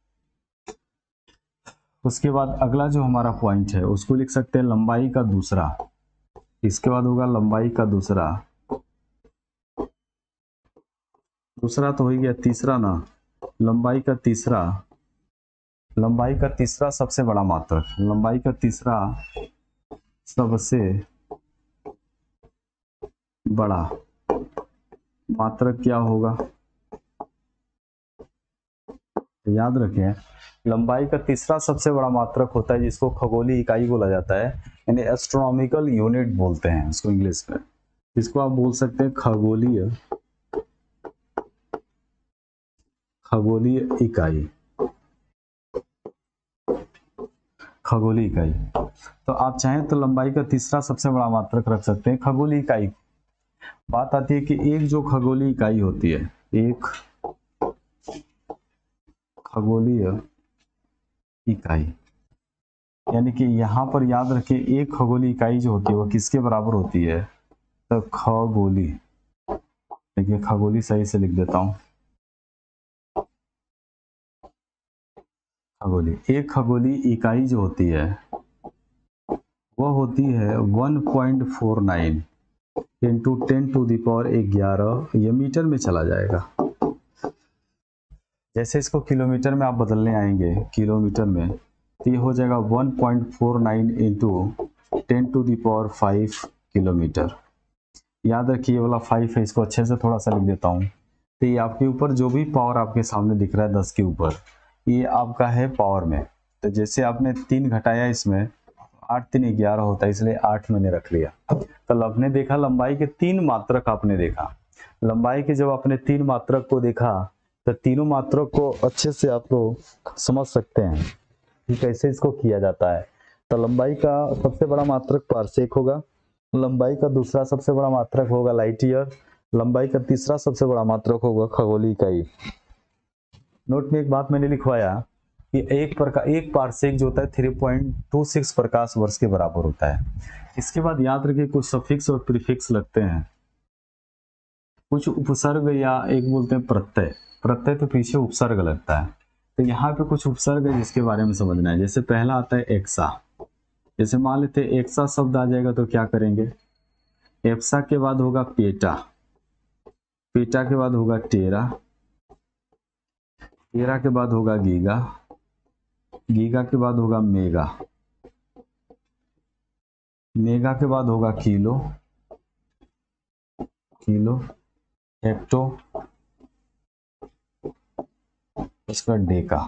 उसके बाद अगला जो हमारा पॉइंट है उसको लिख सकते हैं लंबाई का दूसरा, इसके बाद होगा लंबाई का दूसरा, दूसरा तो हो गया, तीसरा ना, लंबाई का तीसरा, लंबाई का तीसरा सबसे बड़ा मात्रक, लंबाई का तीसरा सबसे बड़ा मात्रक क्या होगा, तो याद रखें लंबाई का तीसरा सबसे बड़ा मात्रक होता है जिसको खगोलीय इकाई बोला जाता है, यानी एस्ट्रोनॉमिकल यूनिट बोलते हैं उसको इंग्लिश में। इसको आप बोल सकते हैं खगोलीय खगोलीय इकाई, खगोलीय इकाई। तो आप चाहें तो लंबाई का तीसरा सबसे बड़ा मात्रक रख सकते हैं खगोलीय इकाई। बात आती है कि एक जो खगोलीय इकाई होती है, एक खगोलीय इकाई, यानी कि यहां पर याद रखें एक खगोलीय इकाई जो होती है वो किसके बराबर होती है, तो खगोली, देखिए खगोली सही से लिख देता हूं, खगोली, एक खगोलीय इकाई जो होती है वह होती है one point four nine into ten to the power ग्यारह, ये मीटर में चला जाएगा। जैसे इसको किलोमीटर में आप बदलने आएंगे किलोमीटर में, तो ये हो जाएगा one point four nine into ten to the power five kilometre. याद रखिए ये वाला फाइव है, इसको अच्छे से थोड़ा सा लिख देता हूँ। तो ये आपके ऊपर जो भी पावर आपके सामने दिख रहा है दस के ऊपर, ये आपका है पावर में। तो जैसे आपने तीन घटाया इसमें, आठ तीन ग्यारह होता है, इसलिए आठ मैंने रख लिया। तो आपने देखा लंबाई के तीन मात्रक आपने देखा, लंबाई के जब आपने तीन मात्रक को देखा तो तीनों मात्रक को अच्छे से आप लोग समझ सकते हैं कि कैसे इसको किया जाता है। तो लंबाई का सबसे बड़ा मात्रक पारसेक होगा, लंबाई का दूसरा सबसे बड़ा मात्रक होगा लाइट ईयर, लंबाई का तीसरा सबसे बड़ा मात्रक होगा खगोलीय इकाई। नोट में एक बात मैंने लिखवाया कि एक प्रकार एक पारसेक जो होता है तीन पॉइंट दो छह प्रकाश वर्ष के बराबर होता है। इसके बाद याद रखिए कुछ सफिक्स और प्रीफिक्स लगते हैं, कुछ उपसर्ग या एक बोलते हैं प्रत्यय, प्रत्यय तो पीछे उपसर्ग लगता है। तो यहाँ पे कुछ उपसर्ग है जिसके बारे में समझना है। जैसे पहला आता है एक्सा, जैसे मान लेते हैं एक्सा शब्द आ जाएगा तो क्या करेंगे, एप्सा के बाद होगा पेटा, पेटा के बाद होगा टेरा, टेरा के बाद होगा गीगा, गीगा के बाद होगा मेगा, मेगा के बाद होगा किलो, किलो, हेक्टो, उसका डेका।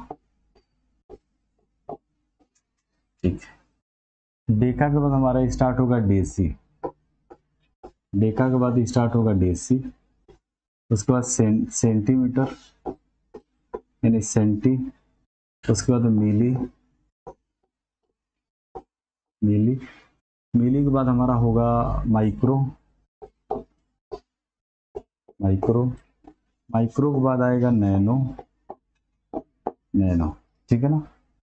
ठीक है, डेका के बाद हमारा स्टार्ट होगा डेसी, डेका के बाद स्टार्ट होगा डेसी, उसके बाद सें, सेंटीमीटर यानी सेंटी, उसके बाद मिली, मिली, मिली के बाद हमारा होगा माइक्रो, माइक्रो, माइक्रो के बाद आएगा नैनो, नैनो। ठीक है ना,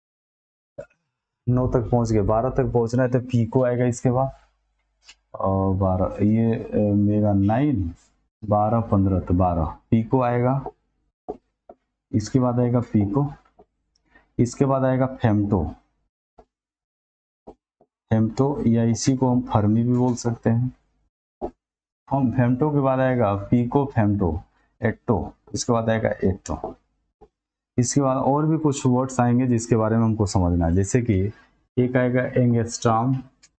नौ तक पहुंच गए, बारह तक पहुंचना है तो पीको आएगा इसके बाद, और बारह ये मेगा नाइन, बारह पंद्रह तो बारह पीको आएगा, इसके बाद आएगा पीको, इसके बाद आएगा फेम्टो, फेम्टो या इसी को हम फर्मी भी बोल सकते हैं। हम फेम्टो के बाद आएगा पीको फेम्टो, एट्टो, इसके बाद आएगा एट्टो। इसके बाद और भी कुछ वर्ड्स आएंगे जिसके बारे में हमको समझना है, जैसे कि एक आएगा एंगस्ट्रॉम,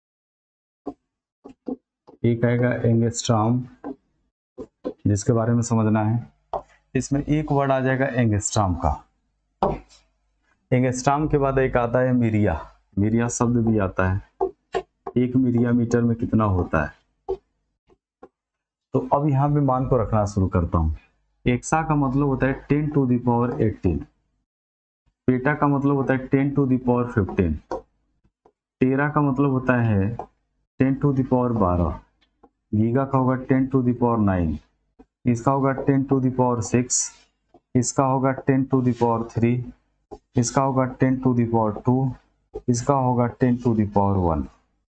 एक आएगा एंगस्ट्रॉम जिसके बारे में समझना है। इसमें एक वर्ड आ जाएगा एंगस्ट्रॉम का, एंगस्ट्रॉम के बाद एक आता है मिरिया, मिरिया शब्द भी आता है। एक मिरिया मीटर में कितना होता है। तो अब यहाँ पे मान को रखना शुरू करता हूँ। एक्सा का मतलब होता है ten to the power eighteen, peta का मतलब होता है ten to the power fifteen, tera का मतलब होता है टेन टू द पावर बारह, गीगा का होगा ten to the power nine, इसका होगा ten to the power six, इसका होगा ten to the power three, इसका होगा ten to the power two, इसका होगा ten to the power one.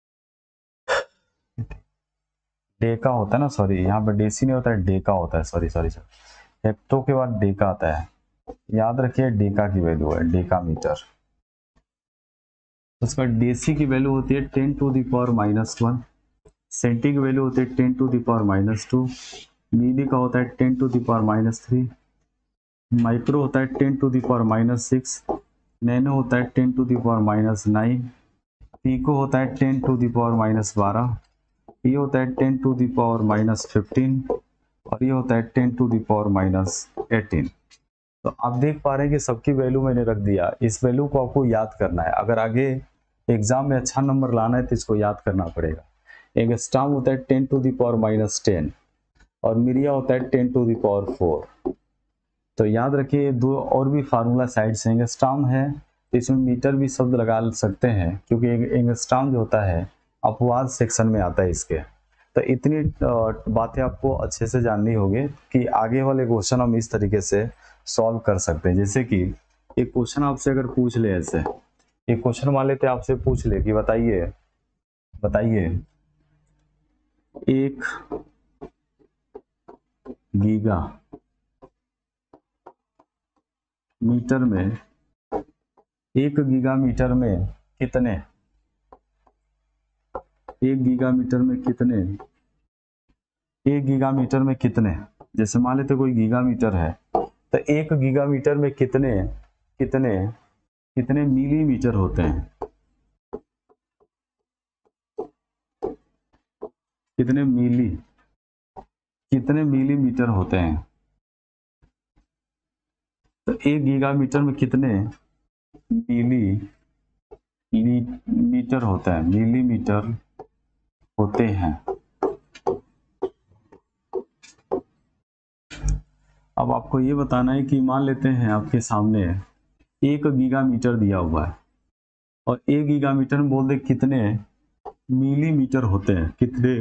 Deca होता है ना, सॉरी यहाँ पे डेसी नहीं होता है, डेका होता है, सॉरी सॉरी सर, हेक्टो के बाद डेका आता है। याद रखिए डेका की वैल्यू है डेका मीटर। उसका डेसी की वैल्यू होती है ten to the power minus one, centi की वैल्यू होती है ten to the power minus two, milli का होता है ten to the power minus three, micro होता है ten to the power minus six, nano होता है ten to the power minus nine, pico होता है ten to the power minus बारह, ये होता है ten to the power minus fifteen और ये होता है ten to the power minus eighteen. तो आप देख पा रहे हैं कि सबकी वैल्यू मैंने रख दिया। इस वैल्यू को आपको याद करना है, अगर आगे एग्जाम में अच्छा नंबर लाना है तो इसको याद करना पड़ेगा। एंगस्ट्रॉम होता है ten to the power minus ten और मिरिया होता है ten to the power four. तो याद रखिए दो और भी फार्मूला साइड से एंगस्ट्रॉम है, इसमें मीटर भी शब्द लगा सकते हैं क्योंकि एंगस्ट्रॉम जो होता है अपवाद सेक्शन में आता है इसके। तो इतनी बातें आपको अच्छे से जाननी होगी कि आगे वाले क्वेश्चन हम इस तरीके से सॉल्व कर सकते हैं। जैसे कि एक क्वेश्चन आपसे अगर पूछ ले, ऐसे एक क्वेश्चन मान लेते आपसे पूछ ले कि बताइए बताइए एक गीगा मीटर में एक गीगा मीटर में कितने एक गीगा मीटर में कितने एक गीगा मीटर में कितने जैसे मान लेते कोई गीगा मीटर है तो एक गीगा मीटर में कितने कितने कितने मिलीमीटर होते हैं, कितने मिली कितने मिलीमीटर होते हैं। तो एक गीगा मीटर में कितने मिली मीटर होता है मिलीमीटर होते हैं। अब आपको ये बताना है कि मान लेते हैं आपके सामने एक गीगा मीटर दिया हुआ है और एक गीगा मीटर में बोल दे कितने मिलीमीटर होते हैं, कितने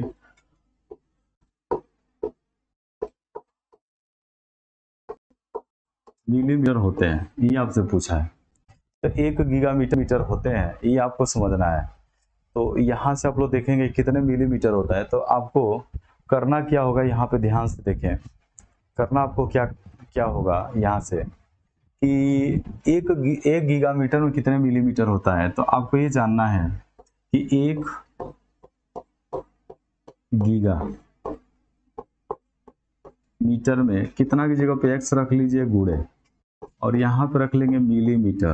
मिलीमीटर होते हैं, ये आपसे पूछा है। तो एक गीगा मीटर मीटर होते हैं ये आपको समझना है। तो यहाँ से आप लोग देखेंगे कितने मिलीमीटर होता है। तो आपको करना क्या होगा, यहाँ पे ध्यान से देखें, करना आपको क्या क्या होगा यहाँ से कि एक एक गीगा मीटर में कितने मिलीमीटर होता है। तो आपको ये जानना है कि एक गीगा मीटर में कितना की जगह पे एक्स रख लीजिए गुणे और यहाँ पे रख लेंगे मिलीमीटर।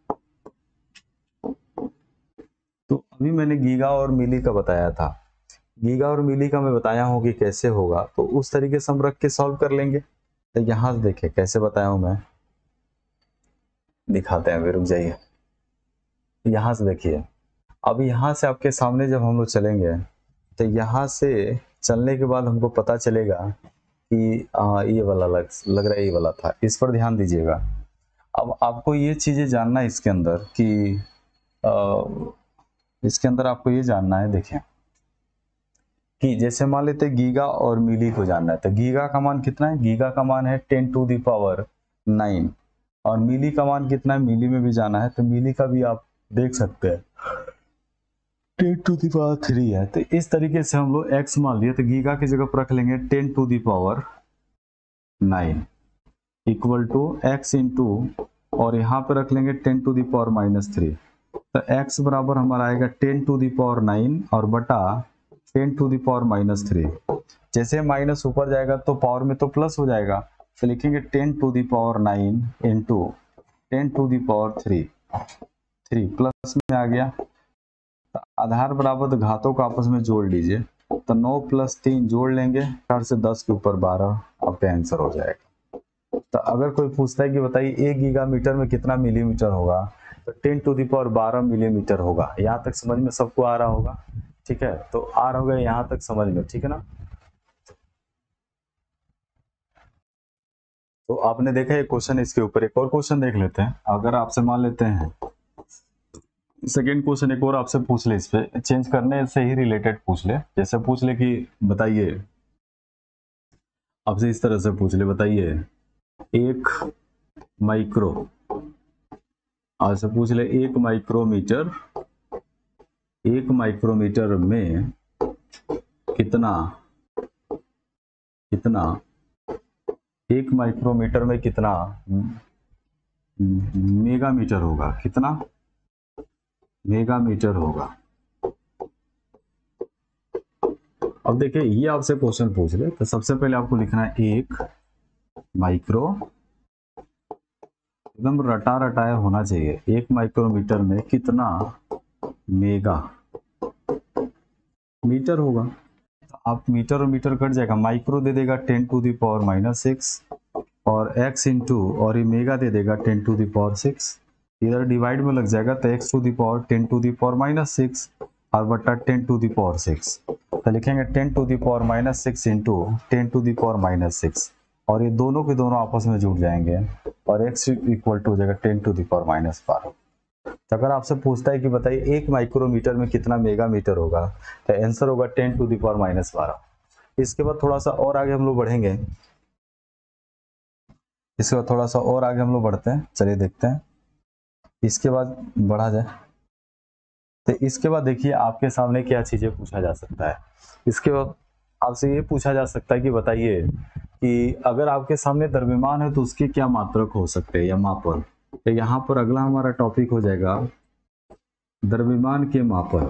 तो अभी मैंने गीगा और मिली का बताया था, गीगा और मिली का मैं बताया हूँ कि कैसे होगा, तो उस तरीके से हम रख के सॉल्व कर लेंगे। तो यहाँ से देखिए कैसे बताया हूँ मैं, दिखाते हैं, रुक जाइए। यहाँ से देखिए, अब यहाँ से आपके सामने जब हम लोग चलेंगे तो यहाँ से चलने के बाद हमको पता चलेगा कि आ, ये वाला लग, लग रहा है, ये वाला था, इस पर ध्यान दीजिएगा। अब आपको ये चीजें जानना है इसके अंदर कि आ, इसके अंदर आपको ये जानना है, देखें कि जैसे मान लेते गीगा और मिली को जानना है। तो गीगा का मान कितना है, गीगा का मान है ten to the power nine और मिली का मान कितना है, मिली में भी जाना है। तो मिली का भी आप देख सकते हैं ten to the power three है। तो इस तरीके से हम लोग एक्स मान लिए, तो गीगा की जगह पर रख लेंगे ten to the power nine equal to x into और यहाँ पे रख लेंगे ten to the power minus three. तो x बराबर हमारा आएगा ten to the power nine और बटा ten to the power minus three. जैसे माइनस ऊपर जाएगा तो पावर में तो प्लस हो जाएगा, तो लिखेंगे ten to the power nine into ten to the power three, three plus में आ गया। तो आधार बराबर तो घातों को आपस में जोड़ लीजिए, तो नौ प्लस तीन जोड़ लेंगे, चार से दस के ऊपर बारह, आपका आंसर हो जाएगा। तो अगर कोई पूछता है कि बताइए एक गीगामीटर में कितना मिलीमीटर होगा, तो टेन टू दी पावर बारह मिलीमीटर होगा। यहाँ तक समझ में सबको आ रहा होगा, ठीक है। तो आ रहा होगा यहाँ तक समझ में, ठीक है ना। तो आपने देखा एक क्वेश्चन, इसके ऊपर एक और क्वेश्चन देख लेते हैं। अगर आपसे मान लेते हैं सेकेंड क्वेश्चन एक और आपसे पूछ ले, इस पे चेंज करने से ही रिलेटेड पूछ ले। जैसे पूछ ले कि बताइए, आपसे इस तरह से पूछ ले, बताइए एक माइक्रो, आपसे पूछ ले एक माइक्रोमीटर, एक माइक्रोमीटर में कितना कितना एक माइक्रोमीटर में कितना मेगामीटर होगा, कितना मेगामीटर होगा। अब देखिए ये आपसे क्वेश्चन पूछ ले, तो सबसे पहले आपको लिखना है एक माइक्रो, एकदम रटा रटाया होना चाहिए, एक माइक्रोमीटर में कितना मेगा मीटर होगा। तो आप मीटर और मीटर कट जाएगा, माइक्रो दे देगा ten to the power minus six और x इंटू और ये मेगा दे देगा ten to the power six, इधर डिवाइड में लग जाएगा तो x to the power ten to the power minus six और बट्टा ten to the power six. तो लिखेंगे ten to the power minus six into ten to the power minus six, और ये दोनों के दोनों आपस में जुड़ जाएंगे और x इक्वल टू हो जाएगा ten to the power minus बारह। तो अगर आपसे पूछता है कि बताइए एक माइक्रोमीटर में कितना मेगामीटर होगा, तो आंसर होगा ten to the power minus बारह। इसके बाद थोड़ा सा और आगे हम लोग बढ़ेंगे, इसके बाद थोड़ा सा और आगे हम लोग बढ़ते हैं, चलिए देखते हैं इसके बाद बढ़ा जाए। तो इसके बाद देखिए आपके सामने क्या चीजें पूछा जा सकता है। इसके बाद आपसे ये पूछा जा सकता है कि बताइए कि अगर आपके सामने द्रव्यमान है तो उसके क्या मात्रक हो सकते हैं या मापन। तो यहाँ पर अगला हमारा टॉपिक हो जाएगा द्रव्यमान के मापन।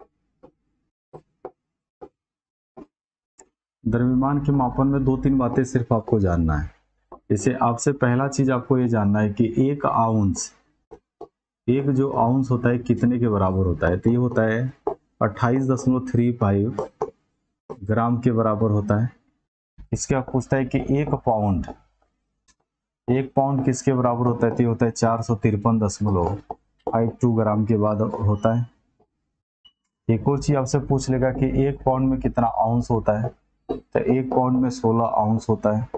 द्रव्यमान के मापन में दो तीन बातें सिर्फ आपको जानना है। जैसे आपसे पहला चीज आपको ये जानना है कि एक आउंस, एक जो आउंस होता है कितने के बराबर होता है। तो ये होता है अट्ठाईस दशमलव थ्री फाइव ग्राम के बराबर होता है। इसके आप पूछता है कि एक पाउंड, एक पाउंड किसके बराबर होता है। तो ये होता है चार सौ तिरपन दशमलव फाइव टू ग्राम के बाद होता है। एक और चीज आपसे पूछ लेगा कि एक पाउंड में कितना आउंस होता है। तो एक पाउंड में सोलह आउंस होता है।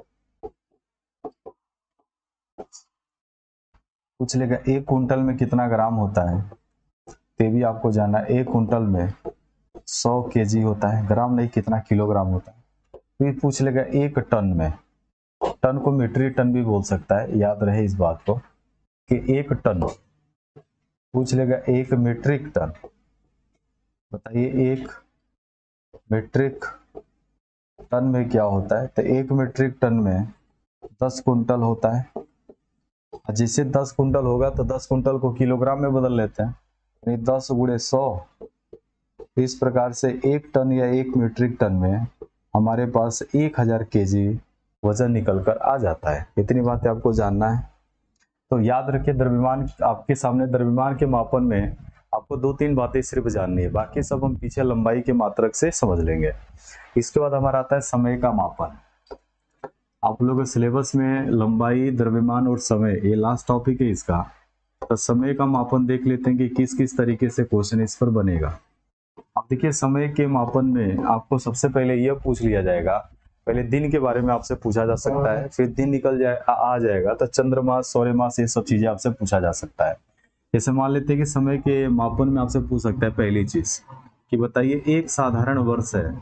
पूछ लेगा एक कुंटल में कितना ग्राम होता है। तो भी आपको जानना है, एक कुंटल में सौ केजी होता है, ग्राम नहीं कितना किलोग्राम होता है। फिर पूछ लेगा एक टन में, टन को मीट्रिक टन भी बोल सकता है, याद रहे इस बात को कि एक टन। पूछ लेगा एक मीट्रिक टन, बताइए एक मीट्रिक टन में क्या होता है। तो एक मीट्रिक टन में दस कुंटल होता है। जैसे दस कुंटल होगा तो दस कुंटल को किलोग्राम में बदल लेते हैं, यानी दस गुणे सौ। इस प्रकार से एक टन या एक मीट्रिक टन में हमारे पास एक हजार केजी वजन निकल कर आ जाता है। इतनी बातें आपको जानना है। तो याद रखिए द्रव्यमान, आपके सामने द्रव्यमान के मापन में आपको दो तीन बातें सिर्फ जाननी है, बाकी सब हम पीछे लंबाई के मात्रक से समझ लेंगे। इसके बाद हमारा आता है समय का मापन। आप लोगों के सिलेबस में लंबाई, द्रव्यमान और समय ये लास्ट टॉपिक है इसका। तो समय का मापन देख लेते हैं कि किस किस तरीके से क्वेश्चन इस पर बनेगा। अब देखिए समय के मापन में आपको सबसे पहले यह पूछ लिया जाएगा, पहले दिन के बारे में आपसे पूछा जा सकता है, फिर दिन निकल जाए आ, आ जाएगा तो चंद्रमास, सौर्यमास, ये सब चीजें आपसे पूछा जा सकता है। जैसे मान लेते हैं कि समय के मापन में आपसे पूछ सकता है पहली चीज कि बताइए एक साधारण वर्ष है।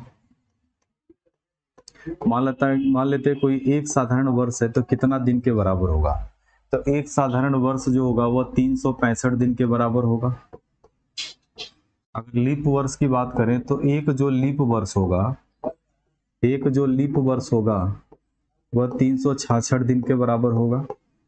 मान लेता है मान लेते हैं कोई एक साधारण वर्ष है तो कितना दिन के बराबर होगा। तो एक साधारण वर्ष जो होगा वह तीन सौ पैंसठ दिन के बराबर होगा। अगर लीप वर्ष की बात करें तो एक जो लीप वर्ष होगा, एक जो लीप वर्ष होगा वह तीन सौ छियासठ दिन के बराबर होगा।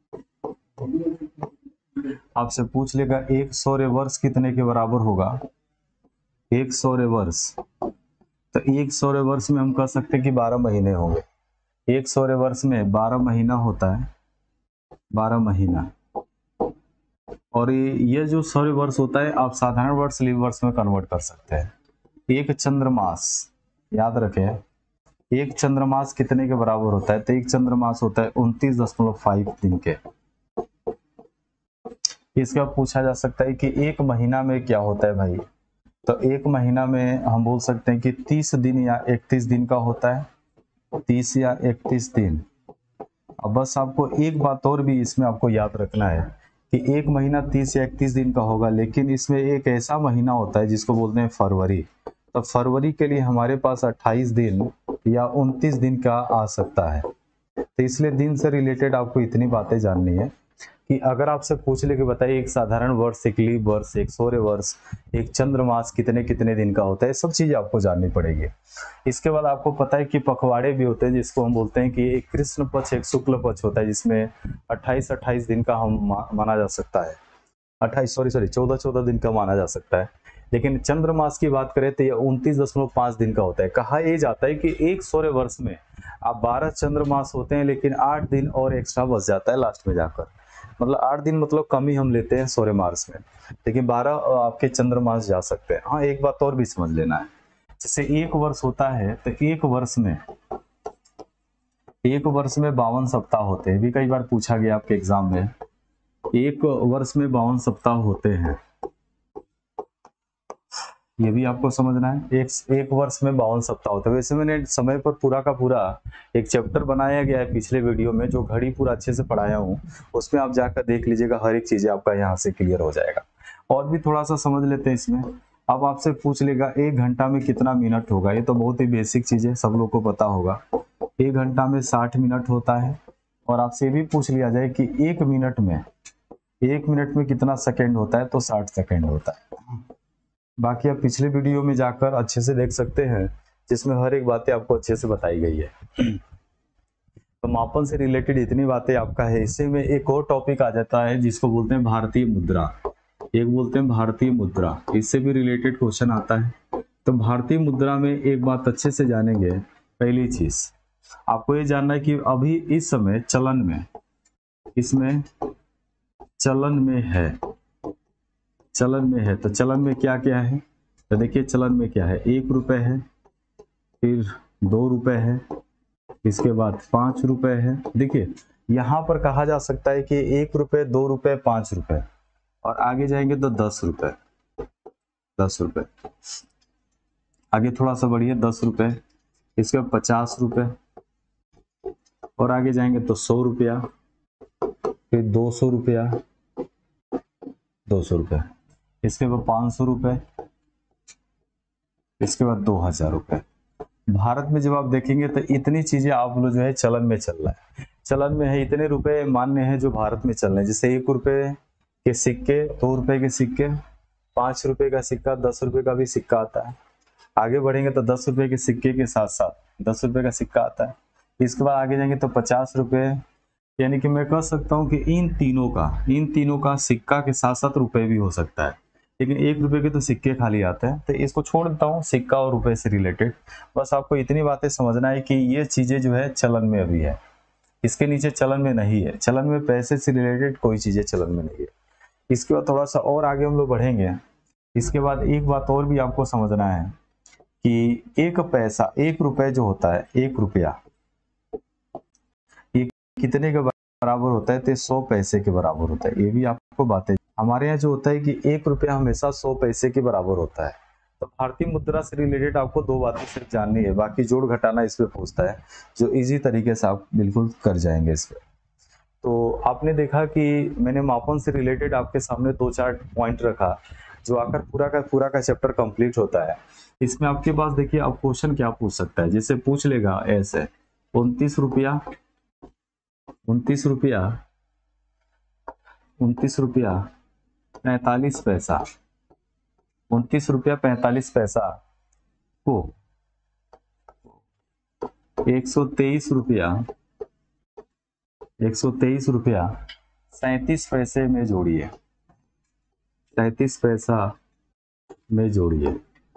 आपसे पूछ लेगा एक सौर्य वर्ष कितने के बराबर होगा। एक सौर्य वर्ष, तो एक सौर्य वर्ष में हम कह सकते हैं कि बारह महीने होंगे। एक सौर्य वर्ष में बारह महीना होता है, बारह महीना। और ये जो सौर्य वर्ष होता है आप साधारण वर्ष लीप वर्ष में कन्वर्ट कर सकते हैं। एक चंद्रमास, याद रखें एक चंद्रमास कितने के बराबर होता है? तो एक चंद्रमास होता है उनतीस दशमलव फाइव दिन के। इसका पूछा जा सकता है कि एक महीना में क्या होता है भाई? तो एक महीना में हम बोल सकते हैं कि तीस दिन या इकतीस दिन का होता है, तीस या इकतीस दिन। अब बस आपको एक बात और भी इसमें आपको याद रखना है कि एक महीना तीस या इकतीस दिन का होगा, लेकिन इसमें एक ऐसा महीना होता है जिसको बोलते हैं फरवरी। तो फरवरी के लिए हमारे पास अट्ठाईस दिन या उनतीस दिन का आ सकता है। तो इसलिए दिन से रिलेटेड आपको इतनी बातें जाननी है कि अगर आपसे पूछ ले कि बताइए एक साधारण वर्ष, एक लीप वर्ष, एक सौर्य वर्ष, एक चंद्रमास कितने कितने दिन का होता है, सब चीजें आपको जाननी पड़ेगी। इसके बाद आपको पता है कि पखवाड़े भी होते हैं, जिसको हम बोलते हैं कि एक कृष्ण पक्ष एक शुक्ल पक्ष होता है, जिसमें अट्ठाईस अट्ठाईस दिन का हम माना जा सकता है, अट्ठाईस सॉरी सॉरी चौदह चौदह दिन का माना जा सकता है। लेकिन चंद्रमास की बात करें तो ये उनतीस दशमलव पांच दिन का होता है। कहा यह जाता है कि एक सौर्य वर्ष में आप बारह चंद्रमास होते हैं, लेकिन आठ दिन और एक्स्ट्रा बच जाता है लास्ट में जाकर। मतलब आठ दिन मतलब कम ही हम लेते हैं सौर्य मास में, लेकिन बारह आपके चंद्रमास जा सकते हैं। हाँ, एक बात और भी समझ लेना है, जैसे एक वर्ष होता है तो एक वर्ष में एक वर्ष में बावन सप्ताह होते हैं। भी कई बार पूछा गया आपके एग्जाम में, एक वर्ष में बावन सप्ताह होते हैं, ये भी आपको समझना है। एक एक वर्ष में बावन सप्ताह होते हैं। वैसे मैंने समय पर पूरा का पूरा एक चैप्टर बनाया गया है पिछले वीडियो में, जो घड़ी पूरा अच्छे से पढ़ाया हूँ, उसमें आप जाकर देख लीजिएगा, हर एक चीजें आपका यहाँ से क्लियर हो जाएगा। और भी थोड़ा सा समझ लेते हैं इसमें। अब आपसे पूछ लेगा एक घंटा में कितना मिनट होगा। ये तो बहुत ही बेसिक चीज है, सब लोग को पता होगा। एक घंटा में साठ मिनट होता है। और आपसे भी पूछ लिया जाए कि एक मिनट में एक मिनट में कितना सेकेंड होता है, तो साठ सेकेंड होता है। बाकी आप पिछले वीडियो में जाकर अच्छे से देख सकते हैं, जिसमें हर एक बातें आपको अच्छे से बताई गई है। तो मापन से रिलेटेड इतनी बातें आपका है। इससे में एक और टॉपिक आ जाता है जिसको बोलते हैं भारतीय मुद्रा। एक बोलते हैं भारतीय मुद्रा, इससे भी रिलेटेड क्वेश्चन आता है। तो भारतीय मुद्रा में एक बात अच्छे से जानेंगे। पहली चीज आपको ये जानना है कि अभी इस समय चलन में, इसमें चलन में है, चलन में है। तो चलन में क्या क्या है? तो देखिए चलन में क्या है, एक रुपए है, फिर दो रुपए है, इसके बाद पांच रुपए है। देखिए यहां पर कहा जा सकता है कि एक रुपए, दो रुपए, पांच रुपए, और आगे जाएंगे तो दस रुपए, दस रुपए, आगे थोड़ा सा बढ़िए, दस रुपए, इसके बाद पचास रुपए, और आगे जाएंगे तो सौ रुपया, फिर दो सौ रुपया, दो सौ रुपये, इसके बाद पाँच सौ रुपये, इसके बाद दो हजार रुपये। भारत में जब आप देखेंगे तो इतनी चीजें आप लोग जो है चलन में चल रहा है, चलन में है, इतने रुपए मान्य हैं जो भारत में चल रहे हैं। जैसे एक रुपए के सिक्के, दो रुपए के सिक्के, पांच रुपए का सिक्का, दस रुपए का भी सिक्का आता है। आगे बढ़ेंगे तो दस रुपए के सिक्के के साथ साथ दस रुपए का सिक्का आता है। इसके बाद आगे जाएंगे तो पचास रुपए, यानी कि मैं कह सकता हूँ कि इन तीनों का इन तीनों का सिक्का के साथ साथ रुपए भी हो सकता है, लेकिन एक रुपए के तो सिक्के खाली आते हैं। तो इसको छोड़ देता हूँ, सिक्का और रुपए से रिलेटेड। बस आपको इतनी बातें समझना है कि ये चीजें जो है चलन में अभी है, इसके नीचे चलन में नहीं है। चलन में पैसे से रिलेटेड कोई चीजें चलन में नहीं है। इसके बाद थोड़ा सा और आगे हम लोग बढ़ेंगे। इसके बाद एक बात और भी आपको समझना है कि एक पैसा, एक रुपए जो होता है, एक रुपया ये कितने के बराबर होता है? तो सौ पैसे के बराबर होता है। ये भी आपको बातें, हमारे यहाँ जो होता है कि एक रुपया हमेशा सौ पैसे के बराबर होता है। तो भारतीय मुद्रा से रिलेटेड आपको दो बातें सिर्फ जाननी है, बाकी जोड़ घटाना इस पे पूछता है, जो इजी तरीके से आप बिल्कुल कर जाएंगे इस पे। तो आपने देखा कि मैंने मापन से रिलेटेड आपके सामने दो चार पॉइंट रखा, जो आकर पूरा का पूरा का चैप्टर कंप्लीट होता है। इसमें आपके पास देखिए अब क्वेश्चन क्या पूछ सकता है, जैसे पूछ लेगा ऐसे उनतीस रुपया उनतीस रुपया उनतीस रुपया पैंतालीस पैसा उनतीस रुपया पैंतालीस पैसा को एक सौ तेईस रुपया एक सौ तेईस रुपया सैंतीस पैसे में जोड़िए, सैंतीस पैसा में जोड़िए,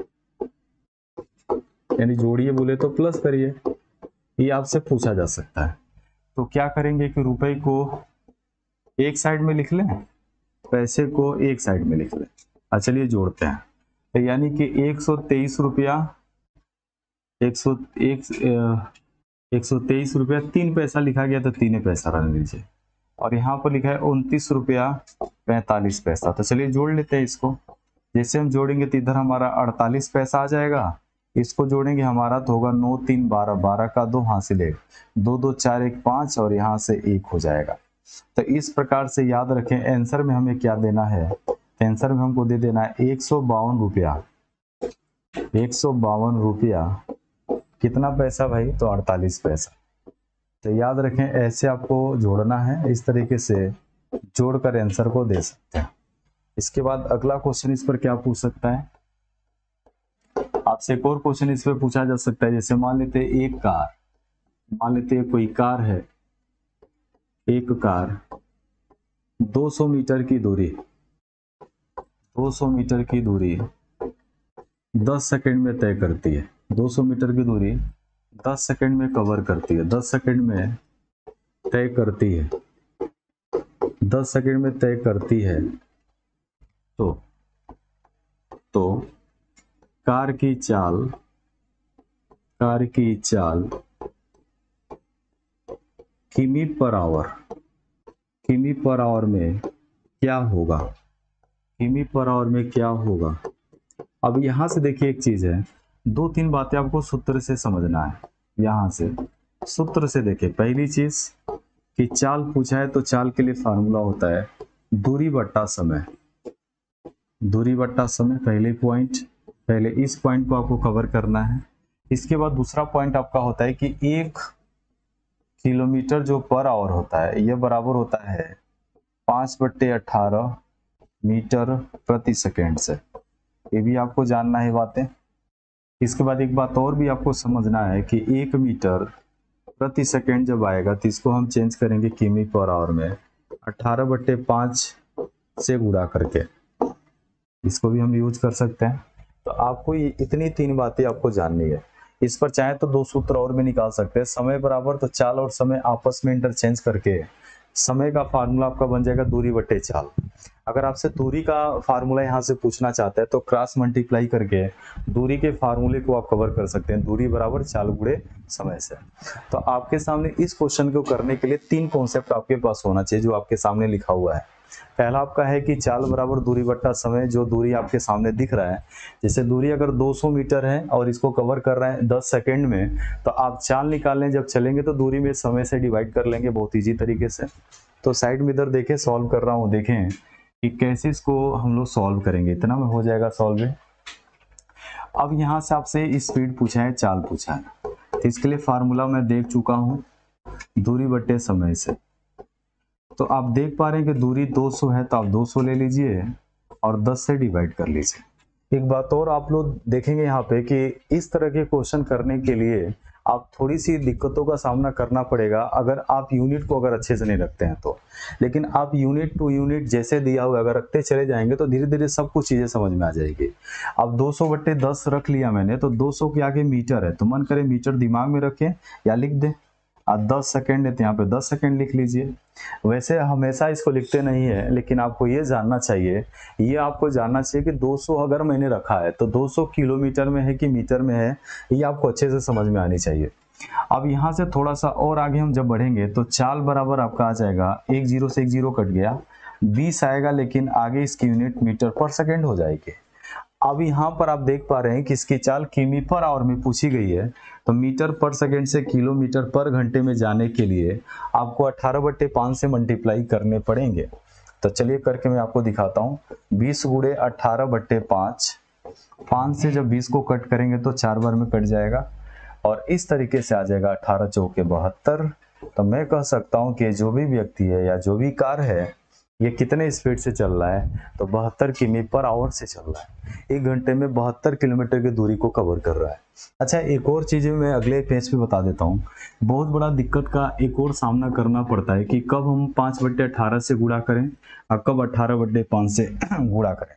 यानी जोड़िए बोले तो प्लस करिए, ये आपसे पूछा जा सकता है। तो क्या करेंगे कि रुपए को एक साइड में लिख लें, पैसे को एक साइड में लिख लें। अच्छा चलिए जोड़ते हैं। तो यानी कि एक सौ तेईस रुपया एक सौ एक एक सौ तेईस रुपया तीन पैसा लिखा गया तो तीन पैसा रहने दीजिए। और यहाँ पर लिखा है उनतीस रुपया पैंतालीस पैसा। तो चलिए जोड़ लेते हैं इसको। जैसे हम जोड़ेंगे तो इधर हमारा अड़तालीस पैसा आ जाएगा, इसको जोड़ेंगे हमारा तो होगा नौ तीन बारह, बारह का दो हासिल एक, दो दो चार एक पाँच और यहाँ से एक हो जाएगा। तो इस प्रकार से याद रखें आंसर में हमें क्या देना है, आंसर में हमको दे देना है एक सौ बावन रुपया। एक सौ बावन रुपया कितना पैसा भाई, तो अड़तालीस पैसा। तो याद रखें ऐसे आपको जोड़ना है, इस तरीके से जोड़कर आंसर को दे सकते हैं। इसके बाद अगला क्वेश्चन इस पर क्या पूछ सकता है, आपसे एक और क्वेश्चन इस पर पूछा जा सकता है। जैसे मान लेते हैं एक कार, मान लेते हैं कोई कार है, एक कार दो सौ मीटर की दूरी दो सौ मीटर की दूरी दस सेकंड में तय करती है। दो सौ मीटर की दूरी दस सेकंड में कवर करती है, दस सेकंड में तय करती है, दस सेकंड में तय करती है। तो तो कार की चाल कार की चाल किमी पर आवर किमी पर आवर में क्या होगा, किमी पर आवर में क्या होगा। अब यहां से देखिए एक चीज है, दो तीन बातें आपको सूत्र से समझना है। यहां से सूत्र से देखिए, पहली चीज कि चाल पूछा है तो चाल के लिए फार्मूला होता है दूरी बट्टा समय, दूरी बट्टा समय। पहले पॉइंट, पहले इस पॉइंट को आपको कवर करना है। इसके बाद दूसरा पॉइंट आपका होता है कि एक किलोमीटर जो पर आवर होता है यह बराबर होता है पांच बट्टे अठारह मीटर प्रति सेकेंड से। ये भी आपको जानना है बातें। इसके बाद एक बात और भी आपको समझना है कि एक मीटर प्रति सेकेंड जब आएगा तो इसको हम चेंज करेंगे किमी पर आवर में, अठारह बट्टे पाँच से गुणा करके, इसको भी हम यूज कर सकते हैं। तो आपको ये इतनी तीन बातें आपको जाननी है। इस पर चाहे तो दो सूत्र और भी निकाल सकते हैं। समय बराबर तो चाल और समय आपस में इंटरचेंज करके समय का फार्मूला आपका बन जाएगा दूरी बट्टे चाल। अगर आपसे दूरी का फार्मूला यहाँ से पूछना चाहते हैं तो क्रॉस मल्टीप्लाई करके दूरी के फार्मूले को आप कवर कर सकते हैं, दूरी बराबर चाल गुणे समय से। तो आपके सामने इस क्वेश्चन को करने के लिए तीन कॉन्सेप्ट आपके पास होना चाहिए जो आपके सामने लिखा हुआ है। पहला आपका है कि चाल बराबर दूरी बट्टा समय, जो दूरी आपके सामने दिख रहा है। जैसे दूरी अगर दो सौ मीटर है और इसको कवर कर रहा है दस सेकंड में, तो आप चाल निकालने जब चलेंगे तो दूरी में समय से डिवाइड कर लेंगे बहुत इजी तरीके से। तो साइड में इधर देखें, सॉल्व कर रहा हूँ, देखें कि कैसे इसको हम लोग सॉल्व करेंगे। इतना में हो जाएगा सॉल्व। अब यहाँ से आपसे स्पीड पूछा है, चाल पूछा है, तो इसके लिए फार्मूला मैं देख चुका हूँ दूरी बट्टे समय से। तो आप देख पा रहे हैं कि दूरी दो सौ है तो आप दो सौ ले लीजिए और दस से डिवाइड कर लीजिए। एक बात और आप लोग देखेंगे यहाँ पे कि इस तरह के क्वेश्चन करने के लिए आप थोड़ी सी दिक्कतों का सामना करना पड़ेगा अगर आप यूनिट को अगर अच्छे से नहीं रखते हैं तो। लेकिन आप यूनिट टू यूनिट जैसे दिया हुआ अगर रखते चले जाएंगे तो धीरे धीरे सब कुछ चीजें समझ में आ जाएगी। अब दो सौ बट्टे दस रख लिया मैंने, तो दो सौ के आगे मीटर है तो मन करे मीटर दिमाग में रखें या लिख दें। आज दस सेकंड है तो यहाँ पे दस सेकंड लिख लीजिए। वैसे हमेशा इसको लिखते नहीं है, लेकिन आपको ये जानना चाहिए, ये आपको जानना चाहिए कि दो सौ अगर मैंने रखा है तो दो सौ किलोमीटर में है कि मीटर में है, ये आपको अच्छे से समझ में आनी चाहिए। अब यहाँ से थोड़ा सा और आगे हम जब बढ़ेंगे तो चाल बराबर आपका आ जाएगा, एक जीरो से एक जीरो कट गया, बीस आएगा, लेकिन आगे इसकी यूनिट मीटर पर सेकेंड हो जाएगी। अब यहाँ पर आप देख पा रहे हैं कि इसकी चाल किमी पर आवर में पूछी गई है, तो मीटर पर सेकेंड से किलोमीटर पर घंटे में जाने के लिए आपको अठारह बट्टे पाँच से मल्टीप्लाई करने पड़ेंगे। तो चलिए करके मैं आपको दिखाता हूँ। बीस गुड़े अठारह बट्टे पाँच, पाँच से जब बीस को कट करेंगे तो चार बार में कट जाएगा और इस तरीके से आ जाएगा अठारह चौके बहत्तर। तो मैं कह सकता हूँ कि जो भी व्यक्ति है या जो भी कार है ये कितने स्पीड से चल रहा है, तो बहत्तर किमी पर आवर से चल रहा है। एक घंटे में बहत्तर किलोमीटर की दूरी को कवर कर रहा है। अच्छा, एक और चीज़ मैं अगले पेज पे बता देता हूँ। बहुत बड़ा दिक्कत का एक और सामना करना पड़ता है कि कब हम पाँच बट्टे अठारह से गुणा करें और कब अठारह बट्टे पाँच से गुणा करें।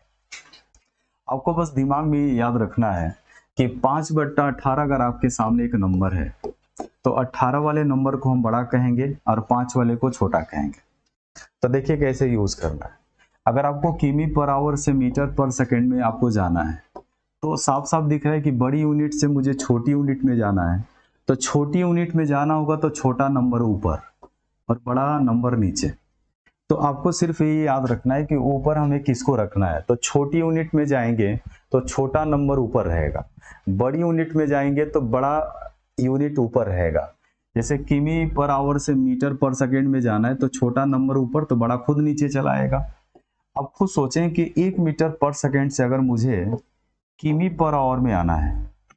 आपको बस दिमाग में याद रखना है कि पाँच बट्टा अठारह अगर आपके सामने एक नंबर है तो अठारह वाले नंबर को हम बड़ा कहेंगे और पाँच वाले को छोटा कहेंगे। तो देखिए कैसे यूज करना है। अगर आपको किमी पर आवर से मीटर पर सेकंड में आपको जाना है तो साफ साफ दिख रहा है कि बड़ी यूनिट से मुझे छोटी यूनिट में जाना है, तो छोटी यूनिट में जाना होगा तो छोटा नंबर ऊपर और बड़ा नंबर नीचे। तो आपको सिर्फ ये याद रखना है कि ऊपर हमें किसको रखना है। तो छोटी यूनिट में जाएंगे तो छोटा नंबर ऊपर रहेगा, बड़ी यूनिट में जाएंगे तो बड़ा यूनिट ऊपर रहेगा। जैसे किमी पर आवर से मीटर पर सेकेंड में जाना है तो छोटा नंबर ऊपर तो बड़ा खुद नीचे चला आएगा। अब खुद सोचें कि एक मीटर पर सेकेंड से अगर मुझे किमी पर आवर में आना है,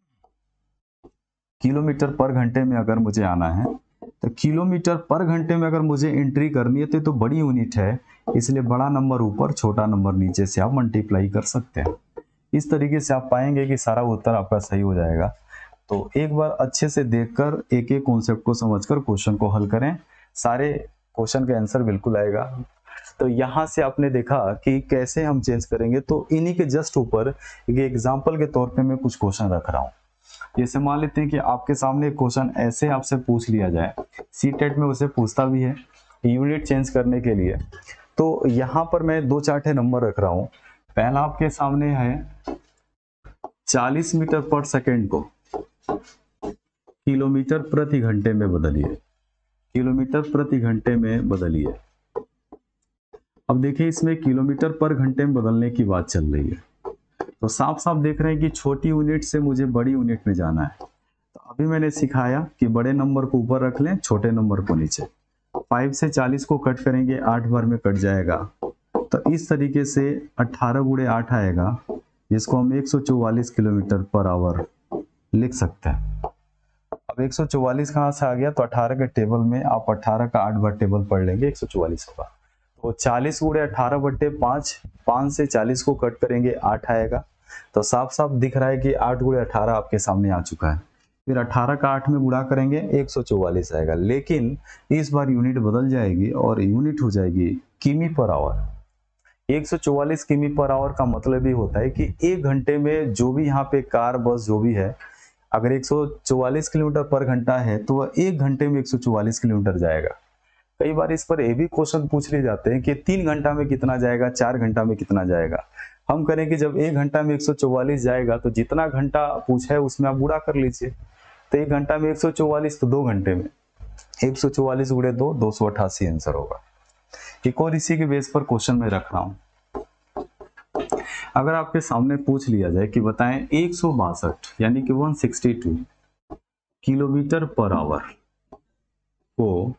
किलोमीटर पर घंटे में अगर मुझे आना है, तो किलोमीटर पर घंटे में अगर मुझे एंट्री करनी है तो ये तो बड़ी यूनिट है, इसलिए बड़ा नंबर ऊपर छोटा नंबर नीचे से आप मल्टीप्लाई कर सकते हैं। इस तरीके से आप पाएंगे कि सारा उत्तर आपका सही हो जाएगा। तो एक बार अच्छे से देखकर एक एक कॉन्सेप्ट को समझकर क्वेश्चन को हल करें, सारे क्वेश्चन का आंसर बिल्कुल आएगा। तो यहाँ से आपने देखा कि कैसे हम चेंज करेंगे। तो इन्हीं के जस्ट ऊपर एक एग्जाम्पल के तौर पे मैं कुछ क्वेश्चन रख रहा हूँ। जैसे मान लेते हैं कि आपके सामने क्वेश्चन ऐसे आपसे पूछ लिया जाए, सी टेट में उसे पूछता भी है यूनिट चेंज करने के लिए। तो यहाँ पर मैं दो चार्ट नंबर रख रहा हूँ। पहला आपके सामने है चालीस मीटर पर सेकेंड को किलोमीटर प्रति घंटे में बदलिए, किलोमीटर प्रति घंटे में बदलिए। अब देखिए इसमें किलोमीटर पर घंटे में बदलने की बात चल रही है, तो साफ साफ देख रहे हैं कि छोटी यूनिट से मुझे बड़ी यूनिट में जाना है। तो अभी मैंने सिखाया कि बड़े नंबर को ऊपर रख लें, छोटे नंबर को नीचे। पाँच से चालीस को कट करेंगे, आठ बार में कट जाएगा। तो इस तरीके से अठारह गुणे आठ आएगा, जिसको हम एक सौ चौवालीस किलोमीटर पर आवर लिख सकते हैं। अब एक सौ चौवालीस कहाँ से आ गया, तो अठारह के टेबल में आप अठारह का आठ बार टेबल पढ़ लेंगे, एक सौ चौवालीस होगा। तो चालीस गुणे अठारह बट्टे पाँच, पाँच से चालीस को कट करेंगे, आठ आएगा। तो साफ साफ दिख रहा है कि आठ गुणे अठारह आपके सामने आ चुका है। फिर अठारह का आठ में गुणा करेंगे, एक सौ चौवालीस आएगा। लेकिन इस बार यूनिट बदल जाएगी और यूनिट हो जाएगी किमी पर आवर। एक सौ चौवालीस किमी पर आवर का मतलब ही होता है कि एक घंटे में जो भी यहाँ पे कार बस जो भी है, अगर एक सौ चौवालीस किलोमीटर पर घंटा है तो वह एक घंटे में एक सौ चौवालीस किलोमीटर जाएगा। कई बार इस पर ये भी क्वेश्चन पूछ लिए जाते हैं कि तीन घंटा में कितना जाएगा, चार घंटा में कितना जाएगा। हम करें कि जब एक घंटा में एक सौ चौवालीस जाएगा तो जितना घंटा पूछा है उसमें आप गुणा कर लीजिए। तो एक घंटा में एक सौ चौवालीस, तो दो घंटे में एक सौ चौवालीस गुणे दो, दो सौ अट्ठासी आंसर होगा। एक और इसी के बेस पर क्वेश्चन में रख रहा हूं। अगर आपके सामने पूछ लिया जाए कि बताएं एक सौ बासठ यानी कि एक सौ बासठ किलोमीटर पर आवर को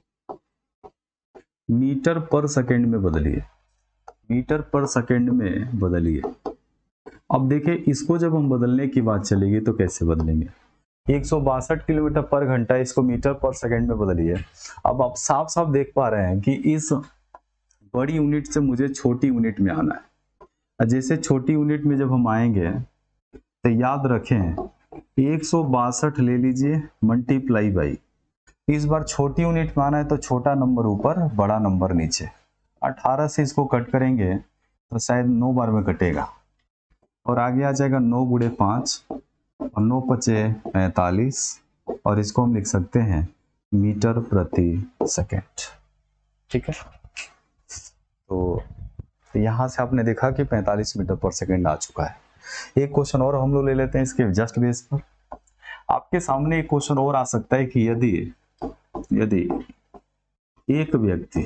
मीटर पर सेकेंड में बदलिए, मीटर पर सेकेंड में बदलिए। अब देखिए इसको जब हम बदलने की बात चलेगी तो कैसे बदलेंगे। एक सौ बासठ किलोमीटर पर घंटा, इसको मीटर पर सेकेंड में बदलिए। अब आप साफ साफ देख पा रहे हैं कि इस बड़ी यूनिट से मुझे छोटी यूनिट में आना है। जैसे छोटी यूनिट में जब हम आएंगे तो याद रखें एक सौ बासठ ले लीजिए मल्टीप्लाई बाई, इस बार छोटी यूनिट में आना है तो छोटा नंबर ऊपर बड़ा नंबर नीचे। अठारह से इसको कट करेंगे तो शायद नौ बार में कटेगा और आगे आ जाएगा नौ गुणे पाँच और नौ पचे पैंतालीस, और इसको हम लिख सकते हैं मीटर प्रति सेकेंड। ठीक है, तो यहाँ से आपने देखा कि पैंतालीस मीटर पर सेकेंड आ चुका है। एक क्वेश्चन और हम लोग ले लेते हैं इसके जस्ट बेस पर। आपके सामने एक क्वेश्चन और आ सकता है कि यदि यदि एक व्यक्ति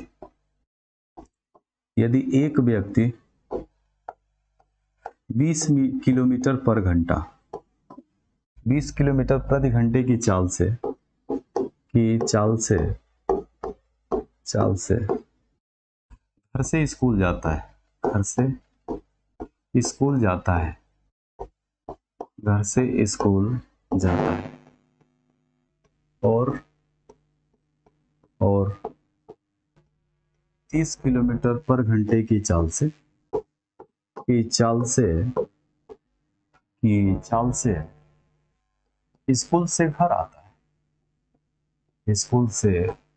यदि एक व्यक्ति बीस किलोमीटर पर घंटा बीस किलोमीटर प्रति घंटे की चाल से की चाल से चाल से घर से स्कूल जाता है घर से स्कूल जाता है घर से स्कूल जाता है और और तीस किलोमीटर पर घंटे की चाल से की चाल से की चाल से स्कूल से घर आता है स्कूल से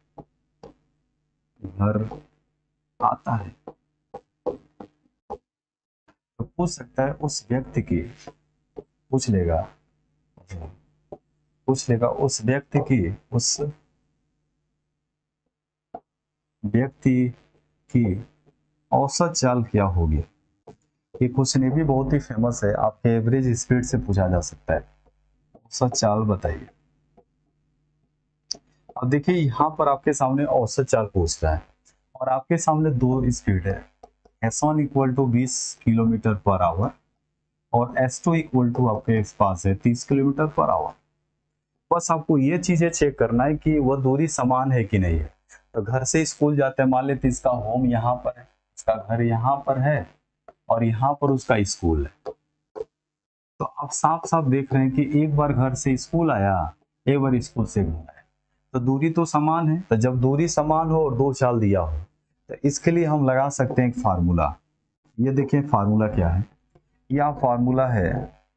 घर आता है, तो पूछ सकता है उस व्यक्ति की पूछ लेगा पूछ लेगा उस व्यक्ति की उस व्यक्ति की औसत चाल क्या होगी। ये क्वेश्चन ये भी बहुत ही फेमस है, आपके एवरेज स्पीड से पूछा जा सकता है। औसत चाल बताइए। अब देखिए यहाँ पर आपके सामने औसत चाल पूछ रहा है और आपके सामने दो स्पीड है, एस वन इक्वल टू बीस किलोमीटर पर आवर और एस टू इक्वल टू आपके पास है तीस किलोमीटर पर आवर। बस आपको ये चीजें चेक करना है कि वह दूरी समान है कि नहीं है। तो घर से स्कूल जाते हैं, मान लेते इसका होम यहाँ पर है, इसका घर यहाँ पर है और यहाँ पर उसका स्कूल है। तो आप साफ साफ देख रहे हैं कि एक बार घर से स्कूल आया, एक बार स्कूल से घर आया, तो दूरी तो समान है। तो जब दूरी समान हो और दो चाल दिया हो तो इसके लिए हम लगा सकते हैं एक फार्मूला। ये देखिए फार्मूला क्या है, यह फार्मूला है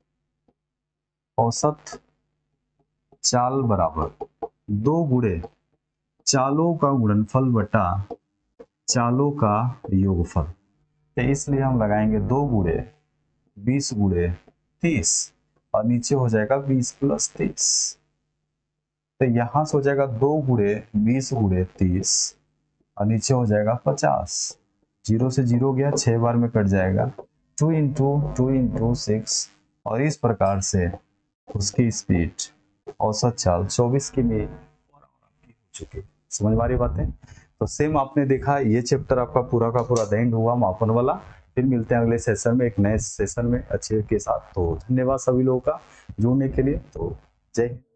औसत चाल बराबर दो गुणे चालों का गुणनफल बटा चालों का योगफल। तो इसलिए हम लगाएंगे दो गुणे बीस गुणे तीस और नीचे हो जाएगा बीस प्लस तीस। तो यहां से हो जाएगा दो गुणे बीस गुणे तीस और नीचे हो जाएगा पचास। जीरो से जीरो गया, छह बार में कट जाएगा, two into two into six और इस प्रकार से उसकी स्पीड औसत चाल चौबीस की में हो चुकी। समझ में आ रही बातें? तो सेम आपने देखा ये चैप्टर आपका पूरा का पूरा द एंड हुआ मापन वाला। फिर मिलते हैं अगले सेशन में एक नए सेशन में अच्छे के साथ। तो धन्यवाद सभी लोगों का जुड़ने के लिए। तो जय हिंद।